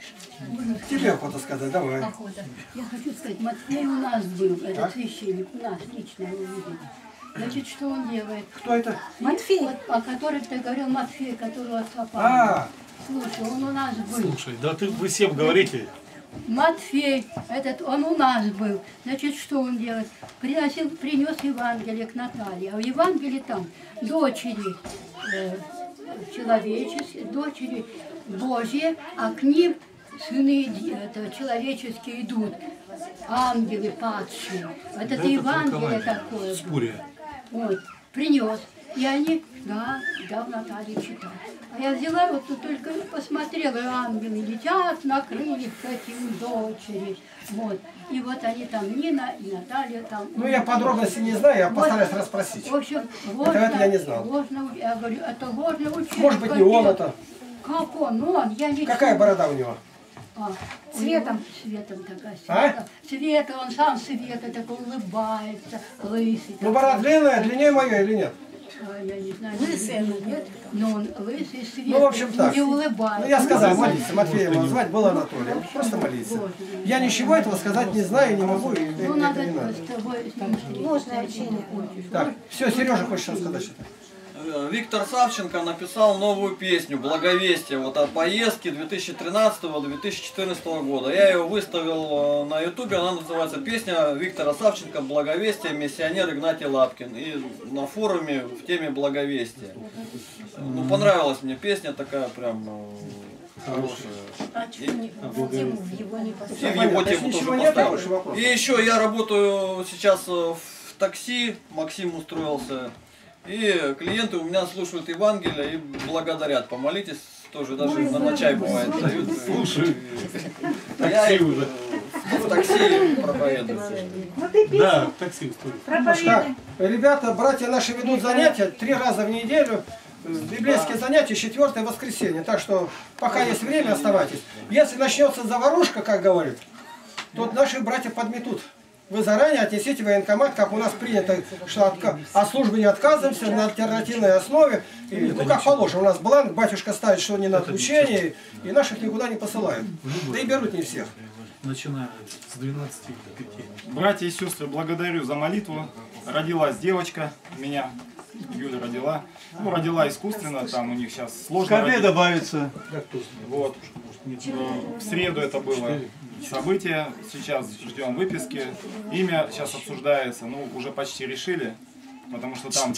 Тебе охота сказать, давай. Охота. Я хочу сказать, Матфей у нас был, этот священник, у нас лично его видели. Значит, что он делает? Кто это? Матфей. Вот, о котором ты говорил, Матфей, которого откопали. А, Слушай, он у нас был. Слушай, да ты вы всем говорите. Матфей, этот, он у нас был. Значит, что он делает? Приносил, принес Евангелие к Наталье. А в Евангелии там дочери э, человеческие, дочери Божьи, а к ним сыны это, человеческие идут. Ангелы падшие. Вот это Евангелие такое. Спурия. Вот, принес. И они, да, да, в Наталье читали. А я взяла, вот тут только посмотрела, и ангелы летят на крыльях таким дочери. Вот. И вот они там, Нина и Наталья там. ну я подробности не знаю, я постараюсь вот, расспросить. В общем, можно, это я не знал. можно, я говорю, это можно учить. Может быть, не он это. Как он? Он, я не Какая борода у него? А, Цветом. Цветом такая. А? Света, он сам Света такой улыбается, лысый. Ну борода длинная, длиннее моя или нет? Я не знаю, лысый нет, но он лысый, Свет, Ну, в общем, так. не улыбается. Ну, я сказал, молиться. Матвеева звать был Анатолий. Просто молиться. Я ничего этого сказать не знаю, не могу, и Ну, мне надо это не надо. с тобой с ним встретиться. Можно общение. Так, все, Сережа хочет что сказать что-то. Виктор Савченко написал новую песню «Благовестие» вот о поездке две тысячи тринадцатого — две тысячи четырнадцатого года. Я ее выставил на ютубе, она называется «Песня Виктора Савченко «Благовестие. Миссионер Игнатий Лапкин». И на форуме в теме «Благовестие». Ну, понравилась мне песня такая прям хорошая. А чего не, в тему в его не И поставили? в его тему тоже нет, поставил. больше вопросов. И еще я работаю сейчас в такси, Максим устроился. И клиенты у меня слушают Евангелие и благодарят. Помолитесь, тоже даже на, на чай бывает дают. Слушай, А я такси их уже. в такси проповедую. Да, такси устроил. Так, ребята, братья наши ведут занятия три раза в неделю. Библейские занятия, четвертое воскресенье. Так что пока есть время, оставайтесь. Если начнется заварушка, как говорят, то наши братья подметут. Вы заранее отнесите в военкомат, как у нас принято, что от, от службы не отказываемся на альтернативной основе. И, ну как положено, у нас бланк, батюшка ставит, что не на отлучение, и наших никуда не посылают. Да и берут не всех. Начиная с двенадцати до пяти. Братья и сестры, благодарю за молитву. Родилась девочка, меня Юля родила. Ну, родила искусственно, там у них сейчас сложно. К обеду родить. добавится. Вот. В среду это было событие. Сейчас ждем выписки. Имя сейчас обсуждается. Ну, уже почти решили. Потому что там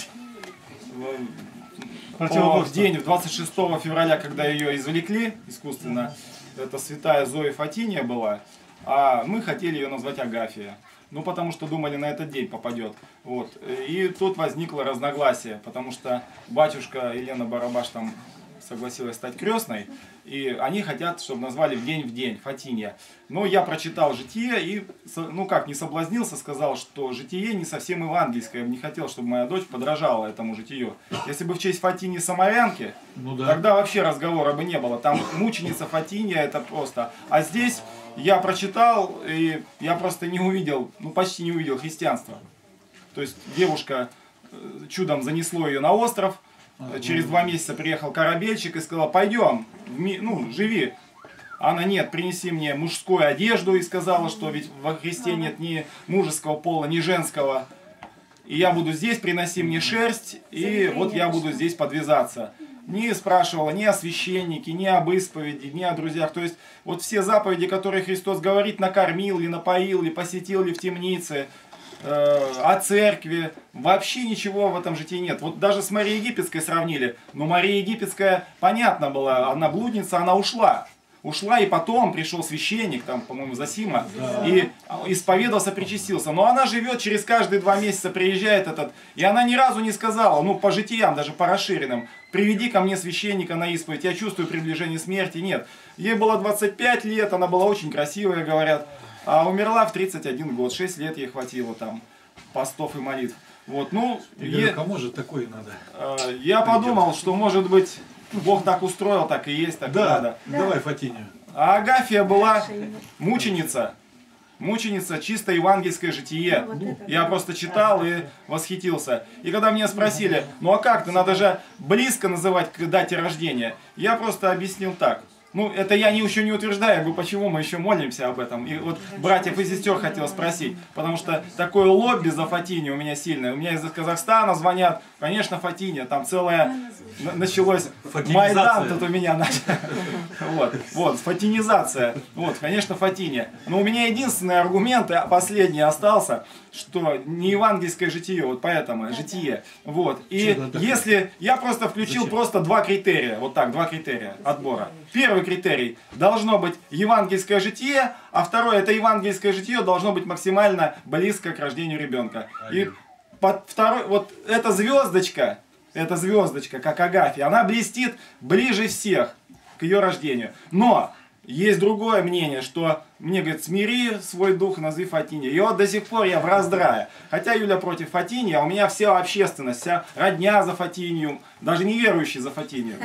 в день, в двадцать шестого февраля, когда ее извлекли искусственно, это святая Зоя Фатиния была. А мы хотели ее назвать Агафия. Ну, потому что думали, на этот день попадет. Вот. И тут возникло разногласие, потому что батюшка Елена Барабаш там согласилась стать крестной, и они хотят, чтобы назвали в день в день, Фатинья. Но я прочитал житие и, ну как, не соблазнился, сказал, что житие не совсем евангельское. Я бы не хотел, чтобы моя дочь подражала этому житию. Если бы в честь Фатиньи Самарянки, ну, да. Тогда вообще разговора бы не было. Там мученица Фатинья, это просто. А здесь я прочитал, и я просто не увидел, ну почти не увидел христианства. То есть девушка, чудом занесло ее на остров. Через два месяца приехал корабельщик и сказал: пойдем, ну, живи. Она: нет, принеси мне мужскую одежду. И сказала, что ведь во Христе нет ни мужеского пола, ни женского. И я буду здесь, приноси мне шерсть, и вот я буду здесь подвязаться. Не спрашивала ни о священнике, ни об исповеди, ни о друзьях. То есть вот все заповеди, которые Христос говорит, накормил ли, напоил ли, посетил ли в темнице, о церкви, вообще ничего в этом житии нет. Вот даже с Марией Египетской сравнили, но Мария Египетская, понятно была, она блудница, она ушла. Ушла, и потом пришел священник, там, по-моему, Зосима, да. И исповедовался, причастился. Но она живет, через каждые два месяца приезжает этот, и она ни разу не сказала, ну, по житиям, даже по расширенным: приведи ко мне священника на исповедь, я чувствую приближение смерти. Нет. Ей было двадцать пять лет, она была очень красивая, говорят. А умерла в тридцать один год, шесть лет ей хватило там постов и молитв. Вот, ну, я, кому же такое надо? Э, я подумал, что, может быть, Бог так устроил, так и есть, так да, и надо. Давай Фатинию. А Агафия была мученица. Мученица, чисто евангельское житие. Я просто читал и восхитился. И когда меня спросили: ну а как ты, надо же близко называть к дате рождения, я просто объяснил так. Ну, это я не, еще не утверждаю, я говорю, почему мы еще молимся об этом. И вот братьев и сестер хотел спросить, потому что такое лобби за Фатинью у меня сильное. У меня из Казахстана звонят, конечно, Фатинья, там целое началось Майдан тут у меня начал. Вот, вот, фатинизация. Вот, конечно, Фатинья. Но у меня единственный аргумент, последний остался, что не евангельское житие, вот поэтому житие. Вот. И если я просто включил Зачем? просто два критерия, вот так, два критерия отбора. Первый критерий должно быть евангельское житие, а второе, это евангельское житие должно быть максимально близко к рождению ребенка. И под второй, вот эта звездочка, эта звездочка, как Агафья, она блестит ближе всех к ее рождению. Но есть другое мнение, что мне говорят, смири свой дух, назови Фатинья. И вот до сих пор я в раздрае. Хотя Юля против Фатиньи, а у меня вся общественность, вся родня за Фатинью, даже неверующие за Фатинью.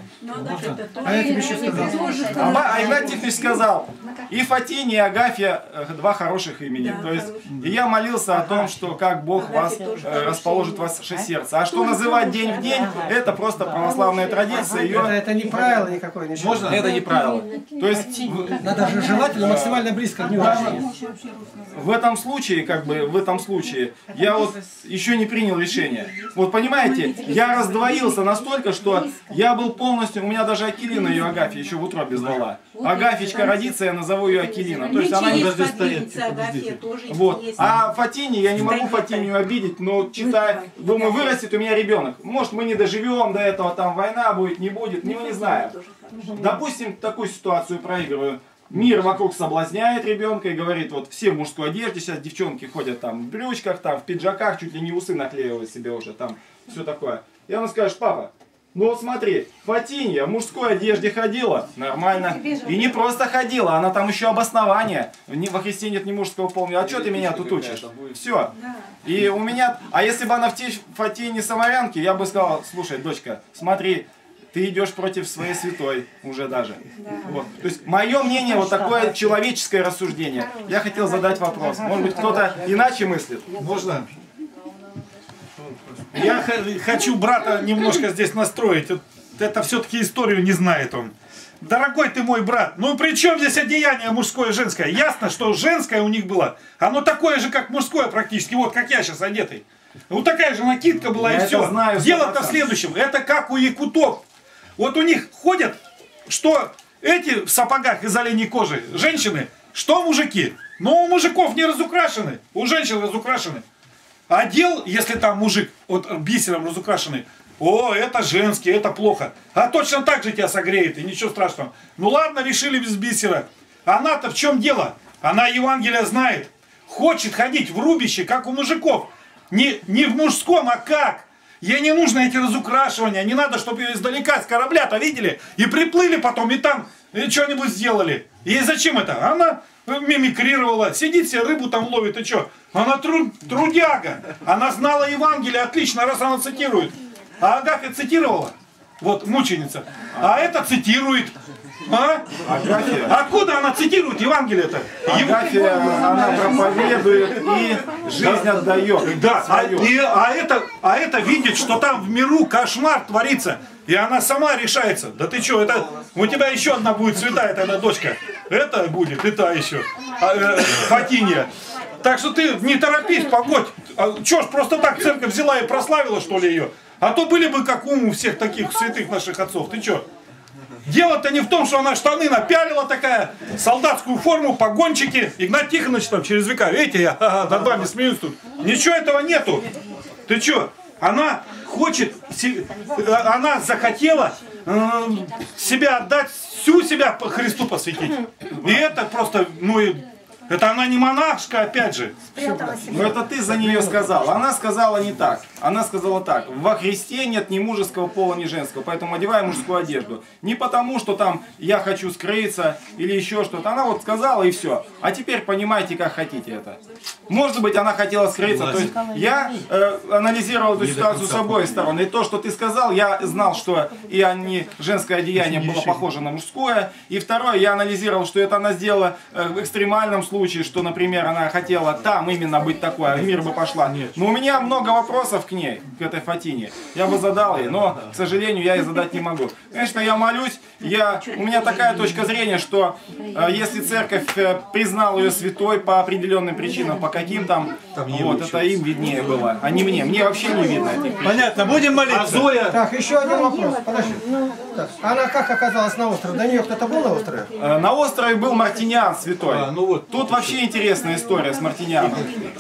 А я тебе еще сказал. А Игнат Тихонович сказал, и Фатинья, и Агафья два хороших имени. То есть, и я молился о том, что как Бог вас расположит в ваше сердце. А что называть день в день, это просто православная традиция. Ее... Это, это не правило никакое. Ничего. Можно? Это не правило. То есть, надо же желательно максимально близко к дню рождения. В этом случае, как бы, в этом случае, я вот еще не принял решение. Вот понимаете, я раздвоился настолько, что я был полностью, у меня даже Акилина ее Агафья еще в утробе звала. Агафичка родится, я назову ее Акилина. То есть она не вот. А Фатиньи, я не могу Фатинью обидеть, но читая, думаю, вырастет у меня ребенок. Может, мы не доживем до этого, там война будет, не будет, мы не знаем. Допустим, такую ситуацию проигрываю. Мир вокруг соблазняет ребенка и говорит, вот все в мужской одежде, сейчас девчонки ходят там в брючках, там в пиджаках, чуть ли не усы наклеивают себе уже, там все такое. И он скажет, папа, ну вот смотри, Фатинья в мужской одежде ходила, нормально. И не просто ходила, она там еще обоснование. Во Христе нет ни мужского пола. А что ты меня тут учишь? Все. И у меня, а если бы она в те Фатинье самарянке, я бы сказал, слушай, дочка, смотри, ты идешь против своей святой уже даже. Да. Вот. То есть мое мнение, вот такое человеческое рассуждение. Я хотел задать вопрос. Может быть, кто-то иначе мыслит? Можно? Я хочу брата немножко здесь настроить. Это все-таки историю не знает он. Дорогой ты мой брат, ну при чем здесь одеяние мужское и женское? Ясно, что женское у них было. Оно такое же, как мужское практически. Вот как я сейчас одетый. Вот такая же накидка была я и все. Дело-то в следующем. Это как у якутов. Вот у них ходят, что эти в сапогах из оленей кожи женщины, что мужики. Но у мужиков не разукрашены, у женщин разукрашены. Одел, если там мужик вот бисером разукрашенный, о, это женский, это плохо. А точно так же тебя согреет, и ничего страшного. Ну ладно, решили без бисера. Она-то в чем дело? Она Евангелие знает. Хочет ходить в рубище, как у мужиков. Не, не в мужском, а как? Ей не нужно эти разукрашивания, не надо, чтобы ее издалека с корабля-то видели, и приплыли потом, и там что-нибудь сделали. Ей зачем это? Она мимикрировала, сидит себе, рыбу там ловит, и что? Она тру трудяга, она знала Евангелие отлично, раз она цитирует. А Агафья цитировала, вот мученица, а это цитирует. А? Агафья. Откуда она цитирует Евангелие-то? Агафья, она проповедует и жизнь отдает. Да, а, и, а, это, а это видит, что там в миру кошмар творится. И она сама решается. Да ты что, это у тебя еще одна будет святая тогда дочка. Это будет, и та еще. А, э, Фатинья. Так что ты не торопись, погодь. А, че ж, просто так церковь взяла и прославила, что ли, ее? А то были бы как у всех таких святых наших отцов. Ты че? Дело-то не в том, что она штаны напялила такая, солдатскую форму, погончики. Игнат Тихонович там через века, видите, я ага, над вами смеюсь тут. Ничего этого нету. Ты что? Она хочет, она захотела э, себя отдать, всю себя Христу посвятить. И это просто, ну и... Это она не монашка, опять же. Но это ты за нее сказал. Она сказала не так. Она сказала так. Во Христе нет ни мужеского пола, ни женского. Поэтому одевай мужскую одежду. Не потому, что там я хочу скрыться или еще что-то. Она вот сказала и все. А теперь понимаете, как хотите это. Может быть, она хотела скрыться. То есть я э, анализировал эту ситуацию с обоих сторон. И то, что ты сказал, я знал, что и они, женское одеяние было похоже на мужское. И второе, я анализировал, что это она сделала в экстремальном случае. случае, что, например, она хотела там именно быть такой, а в мир бы пошла. Но у меня много вопросов к ней, к этой Фатине. Я бы задал ей, но, к сожалению, я ей задать не могу. Конечно, я молюсь, я, у меня такая точка зрения, что э, если церковь э, признала ее святой по определенным причинам, по каким там, вот, это им виднее было, а не мне. Мне вообще не видно этих причин. Понятно, будем молиться. А Зоя... Так, еще один вопрос, подожди. Так, она как оказалась на острове? До нее кто-то был на острове? Э, на острове был Мартиниан святой. А, ну вот. Тут вообще интересная история с Мартинианом.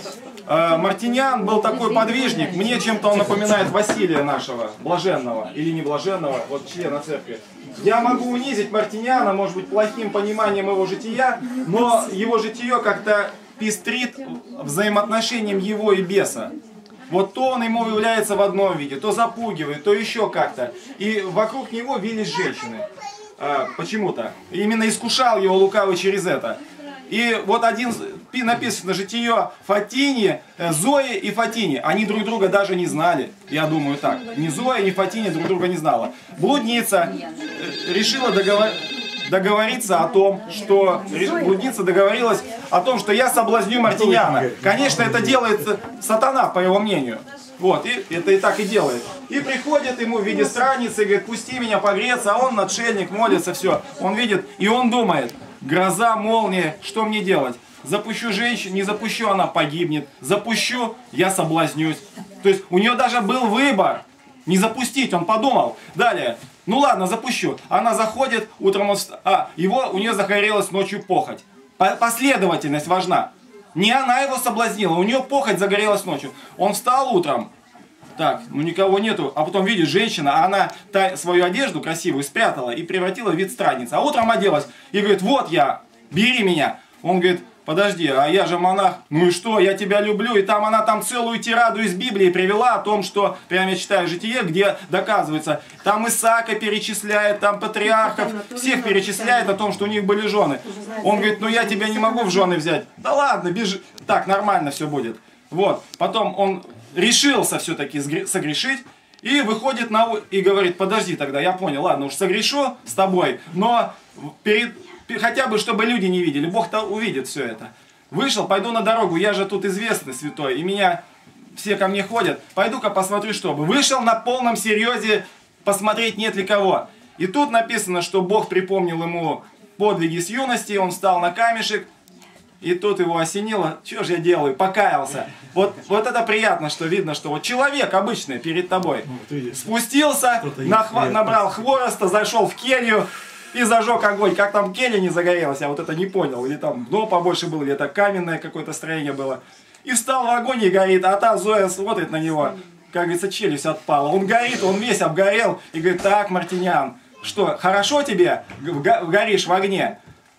Э, Мартиниан был такой подвижник, мне чем-то он напоминает Василия нашего, блаженного, или не блаженного, вот члена церкви. Я могу унизить Мартиниана, может быть, плохим пониманием его жития, но его житие как-то пестрит взаимоотношением его и беса. Вот то он ему является в одном виде, то запугивает, то еще как-то. И вокруг него вились женщины. А, почему-то. Именно искушал его лукавый через это. И вот один, написано житие Фатини, Зои и Фатини. Они друг друга даже не знали. Я думаю так. Ни Зоя, ни Фатини друг друга не знала. Блудница решила договориться. договориться о том, что блудница договорилась о том, что я соблазню Мартиниана. Конечно, это делает сатана, по его мнению. Вот, и это и так и делает. И приходит ему в виде страницы и говорит, пусти меня погреться, а он отшельник, молится, все. Он видит, и он думает, гроза, молния, что мне делать? Запущу женщину, не запущу, она погибнет. Запущу, я соблазнюсь. То есть у нее даже был выбор. Не запустить, он подумал. Далее, ну ладно, запущу. Она заходит, утром он... А, его, у нее загорелась ночью похоть. Последовательность важна. Не она его соблазнила, у нее похоть загорелась ночью. Он встал утром, так, ну никого нету, а потом видит женщина, а она та, свою одежду красивую спрятала и превратила в вид страницы. А утром оделась и говорит, вот я, бери меня. Он говорит, подожди, а я же монах. Ну и что, я тебя люблю. И там она там целую тираду из Библии привела о том, что, прямо я читаю Житие, где доказывается, там Исаака перечисляет, там патриархов, всех перечисляет о том, что у них были жены. Он говорит, ну я тебя не могу в жены взять. Да ладно, бежи. Так, нормально все будет. Вот, потом он решился все-таки согрешить. И выходит на у... и говорит, подожди тогда, я понял, ладно, уж согрешу с тобой, но перед... хотя бы, чтобы люди не видели, Бог-то увидит все это. Вышел, пойду на дорогу, я же тут известный святой, и меня все ко мне ходят, пойду-ка посмотрю, чтобы. Вышел на полном серьезе посмотреть, нет ли кого. И тут написано, что Бог припомнил ему подвиги с юности, он встал на камешек, и тут его осенило, что же я делаю, покаялся. Вот, вот это приятно, что видно, что вот человек обычный перед тобой спустился, нахва, набрал хвороста, зашел в келью и зажег огонь. Как там келья не загорелась, я вот это не понял. Или там дно побольше было, или это каменное какое-то строение было. И встал в огонь и горит, а та Зоя смотрит на него, как говорится, челюсть отпала. Он горит, он весь обгорел и говорит, так, Мартиниан, что, хорошо тебе, горишь в огне?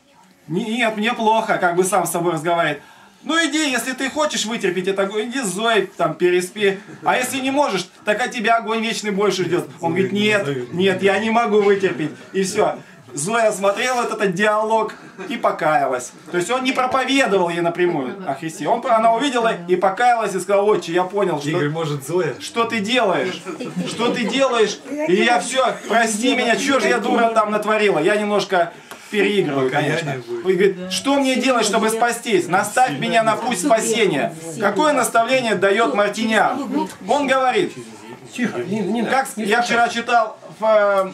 Нет, мне плохо, как бы сам с собой разговаривает. Ну иди, если ты хочешь вытерпеть это, иди с Зоей, там, переспи. А если не можешь, так от тебя огонь вечный больше ждет. Он говорит, нет, нет, я не могу вытерпеть. И все. Зоя смотрела этот, этот диалог и покаялась. То есть он не проповедовал ей напрямую о Христе. Он, она увидела и покаялась и сказала, отче, я понял, что, Игорь, может, Зоя? Что ты делаешь. Что ты делаешь. И я все, прости меня, что же я дура там натворила. Я немножко... переигрываю, конечно. И говорит, что мне делать, чтобы спастись? Наставь меня на путь спасения. Какое наставление дает Мартиниан? Он говорит, как я вчера читал в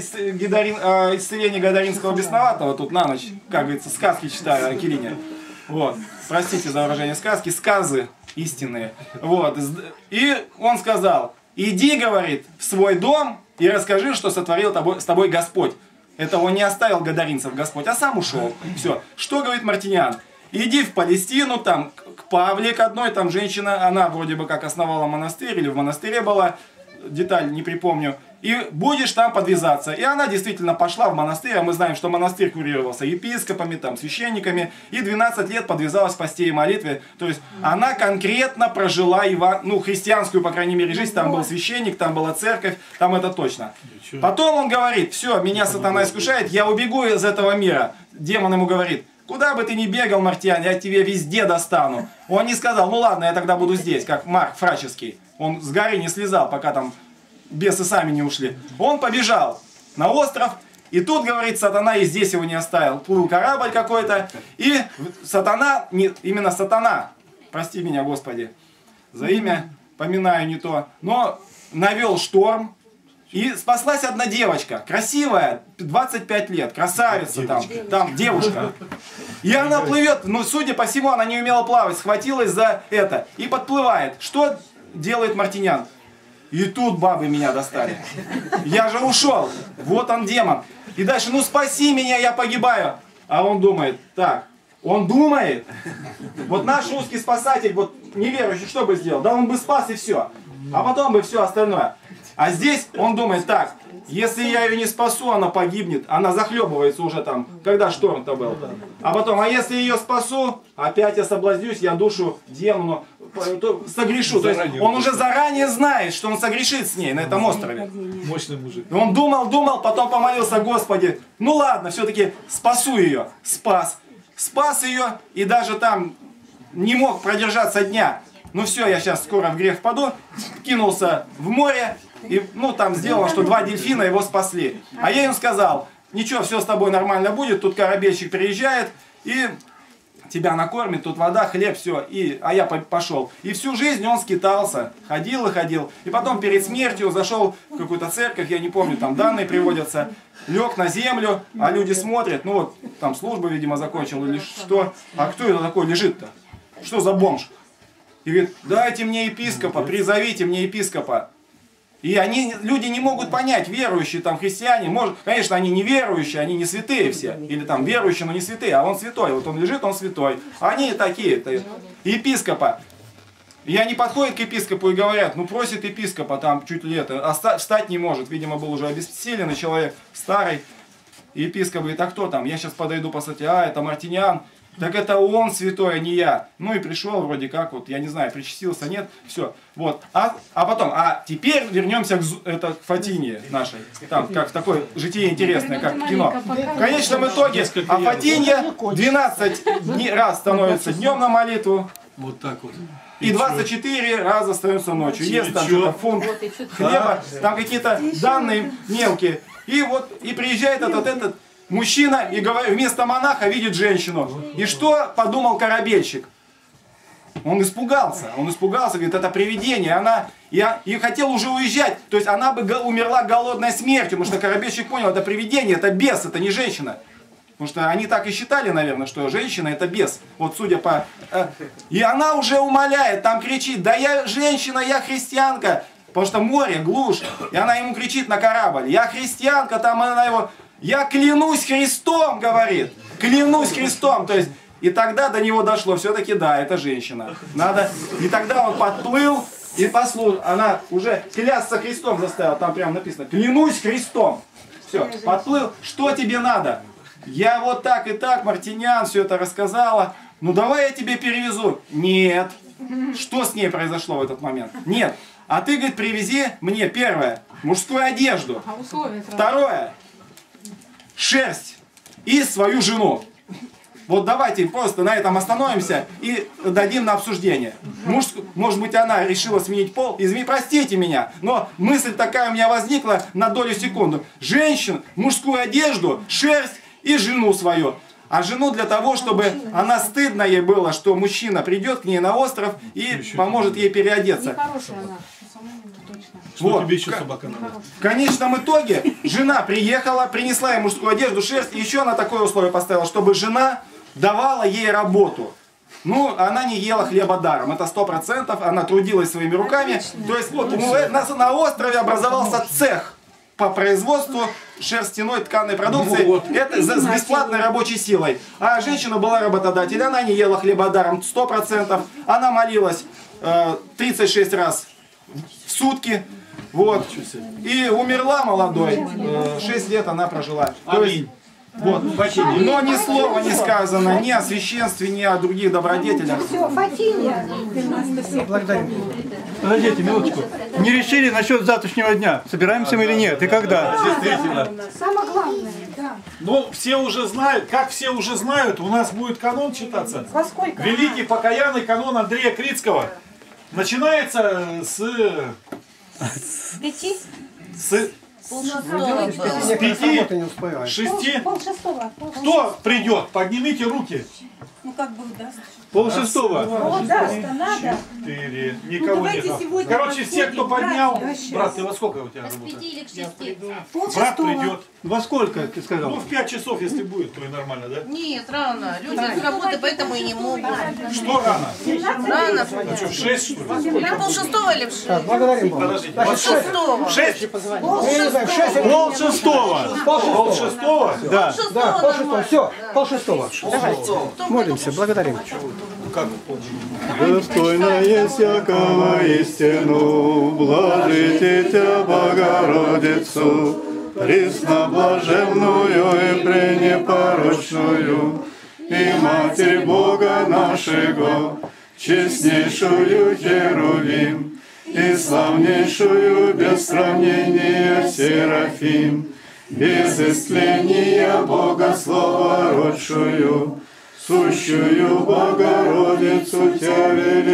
исцелении Гадаринского бесноватого, тут на ночь, как говорится, сказки читаю о Килине. Вот. Простите за выражение сказки, сказы истинные. Вот. И он сказал, иди, говорит, в свой дом и расскажи, что сотворил с тобой Господь. Этого не оставил гадаринцев Господь, а сам ушел. Все. Что говорит Мартиниан? Иди в Палестину, там, к Павле, к одной, там женщина, она вроде бы как основала монастырь, или в монастыре была, деталь не припомню, и будешь там подвязаться. И она действительно пошла в монастырь, а мы знаем, что монастырь курировался епископами, там, священниками, и двенадцать лет подвязалась в посте и молитве. То есть она конкретно прожила ива... ну, христианскую, по крайней мере, жизнь, там был священник, там была церковь, там это точно. Потом он говорит, все, меня сатана искушает, я убегу из этого мира. Демон ему говорит, куда бы ты ни бегал, Мартиан, я тебе везде достану. Он не сказал, ну ладно, я тогда буду здесь, как Марк Фраческий. Он с горы не слезал, пока там бесы сами не ушли. Он побежал на остров И тут, говорит, сатана и здесь его не оставил. Плыл корабль какой-то, и сатана, не, именно сатана, прости меня, Господи, за имя поминаю не то, но навел шторм, и спаслась одна девочка, красивая, двадцать пять лет, красавица там, там девушка. И она плывет, ну, судя по всему, она не умела плавать, схватилась за это и подплывает. Что делает Мартинян? И тут бабы меня достали. Я же ушел. Вот он демон. И дальше, ну спаси меня, я погибаю. А он думает, так, он думает. Вот наш русский спасатель, вот неверующий, что бы сделал? Да он бы спас и все. А потом бы все остальное. А здесь он думает, так, если я ее не спасу, она погибнет. Она захлебывается уже там, когда шторм-то был. А потом, а если ее спасу, опять я соблазнюсь, я душу демону согрешу. То есть он уже заранее знает, что он согрешит с ней на этом острове. Мощный мужик. Он думал, думал, потом помолился, Господи, ну ладно, все-таки спасу ее. Спас. Спас ее и даже там не мог продержаться дня. Ну все, я сейчас скоро в грех впаду. Кинулся в море. И, ну, там сделано, что два дельфина его спасли. А я им сказал, ничего, все с тобой нормально будет, тут корабельщик приезжает и тебя накормит, тут вода, хлеб, все. И, а я пошел. И всю жизнь он скитался, ходил и ходил. И потом перед смертью зашел в какую-то церковь, я не помню, там данные приводятся, лег на землю, а люди смотрят, ну вот, там службу, видимо, закончил или что. А кто это такой лежит-то? Что за бомж? И говорит, дайте мне епископа, призовите мне епископа. И они, люди не могут понять, верующие там христиане, может, конечно, они не верующие, они не святые все, или там верующие, но не святые, а он святой, вот он лежит, он святой. А они такие-то, епископа. И они подходят к епископу и говорят, ну просит епископа там чуть ли это, а встать не может, видимо, был уже обессиленный человек, старый. И епископ говорит, а кто там? Я сейчас подойду, посмотрите, а, это Мартинян. Так это он святой, а не я. Ну и пришел вроде как, вот, я не знаю, причастился, нет, все. Вот. А, а потом, а теперь вернемся к, это, к Фатине нашей. Там, как такое житие интересное, как кино. В конечном итоге, а Фатинья двенадцать раз становится днем на молитву. Вот так вот. И двадцать четыре раза остается ночью. Ест там что-то фунт хлеба, там какие-то данные мелкие. И вот, и приезжает этот, этот мужчина и говорит, вместо монаха видит женщину. И что подумал корабельщик? Он испугался. Он испугался, говорит, это привидение. Она, я, и хотел уже уезжать. То есть она бы умерла голодной смертью, потому что корабельщик понял, это привидение, это бес, это не женщина. Потому что они так и считали, наверное, что женщина это бес. Вот судя по... И она уже умоляет, там кричит, да я женщина, я христианка. Потому что море, глушь. И она ему кричит на корабль, я христианка, там она его... Я клянусь Христом, говорит. Клянусь Христом. То есть, и тогда до него дошло, все-таки да, это женщина. Надо. И тогда он подплыл и послушал. Она уже клясться Христом заставила. Там прямо написано, клянусь Христом. Все, подплыл. Что тебе надо? Я вот так и так, Мартинян, все это рассказала. Ну давай я тебе перевезу. Нет. Что с ней произошло в этот момент? Нет. А ты, говорит, привези мне, первое, мужскую одежду. Второе, шерсть и свою жену. Вот давайте просто на этом остановимся и дадим на обсуждение. Муж, может быть, она решила сменить пол. Извини, простите меня, но мысль такая у меня возникла на долю секунды. Женщин, мужскую одежду, шерсть и жену свою. А жену для того, чтобы она стыдно ей было, что мужчина придет к ней на остров и поможет ей переодеться. Что вот. Тебе еще собака надо? В конечном итоге жена приехала, принесла ей мужскую одежду, шерсть, и еще она такое условие поставила, чтобы жена давала ей работу. Ну, она не ела хлеба даром, это сто процентов, она трудилась своими руками. Отлично. То есть вот, на, на острове образовался цех по производству шерстяной тканой продукции, ну, вот. Это с бесплатной рабочей силой. А женщина была работодатель, она не ела хлеба даром, сто процентов, она молилась э, тридцать шесть раз в сутки. Вот. И умерла молодой. шесть лет она прожила. То есть, вот. Но ни слова не сказано ни о священстве, ни о других добродетелях. Все, Фатинья. Благодарим. Подождите минуточку. Не решили насчет завтрашнего дня, собираемся мы или нет, и когда? Действительно. Самое главное, да. Ну, все уже знают, как все уже знают, у нас будет канон читаться. Во сколько? Великий покаянный канон Андрея Крицкого. Начинается с... Пяти? С, С пяти, не успеваем. шести. Пол шестого. Кто придет? Поднимите руки. Ну как бы даст. Пол шестого. Вот даст, надо. Четыре. Никого давайте нет. сегодня Короче, все, кто подходим, поднял. брать. Да, Брат, ты во сколько у тебя работает? или к шести. Пол Брат шестого. придет. Во сколько ты сказал? Ну, в пять часов, если будет, то и нормально, да? Нет, рано. Люди с работы, поэтому и не могут. Что рано? Рано. А что, в шесть, что ли? На пол шестого или в шесть? Так, благодарим Бога. Подождите. Пол Вот шесть? шестого. Шесть? Пол шестого. Пол шестого? Да. Да, пол шестого. Все, пол шестого. Давайте. Молимся, благодарим. Достойная всякого истину, блажите Тя, Богородицу, пресноблаженную и пренепорочную, и Матерь Бога нашего, честнейшую Херувим, и славнейшую без сравнения Серафим, без истления Бога Слова родшую, сущую Богородицу Тя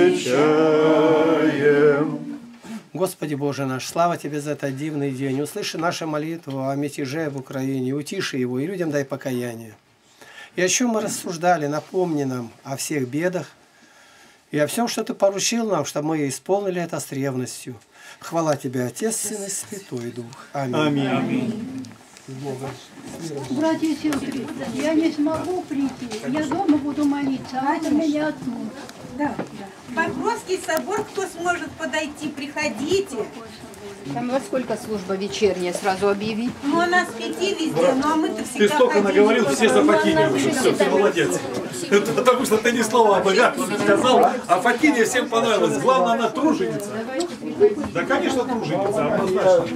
величаем. Господи Боже наш, слава Тебе за этот дивный день. Услыши нашу молитву о мятеже в Украине, утиши его, и людям дай покаяние. И о чем мы рассуждали, напомни нам о всех бедах и о всем, что Ты поручил нам, чтобы мы исполнили это с ревностью. Хвала Тебе, Отец, Сын и Святой Дух. Аминь. Аминь. Аминь. Братья и сестры, я не смогу прийти. Я дома буду молиться, а это меня отмут. Да, да. Покровский собор, кто сможет подойти, приходите. Там во сколько служба вечерняя, сразу объяви. Ну, у нас пяти везде, ну а мы-то всегда Ты столько ходили. наговорил, все за Фатинию уже. Все, ты молодец. Это потому что ты ни слова об Агафе не сказал, а Фатиния всем понравилась. Главное, она труженица. Да, конечно, труженица, однозначно.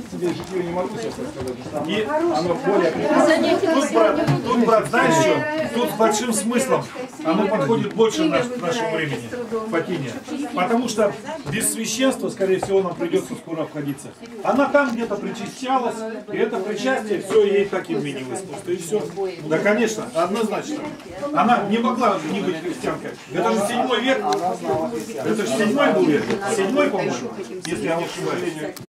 И оно более... Тут, брат, тут, брат, знаешь что? Тут с большим смыслом. Оно подходит больше наш, к нашему времени, Фатиния. Потому что без священства, скорее всего, нам придется скоро обходиться. Она там где-то причащалась, и это причастие все ей так и вменилось просто, и все. Да, конечно, однозначно. Она не могла не быть христианкой. Это же седьмой век. Это же седьмой был век. Седьмой, по-моему, если я не ошибаюсь.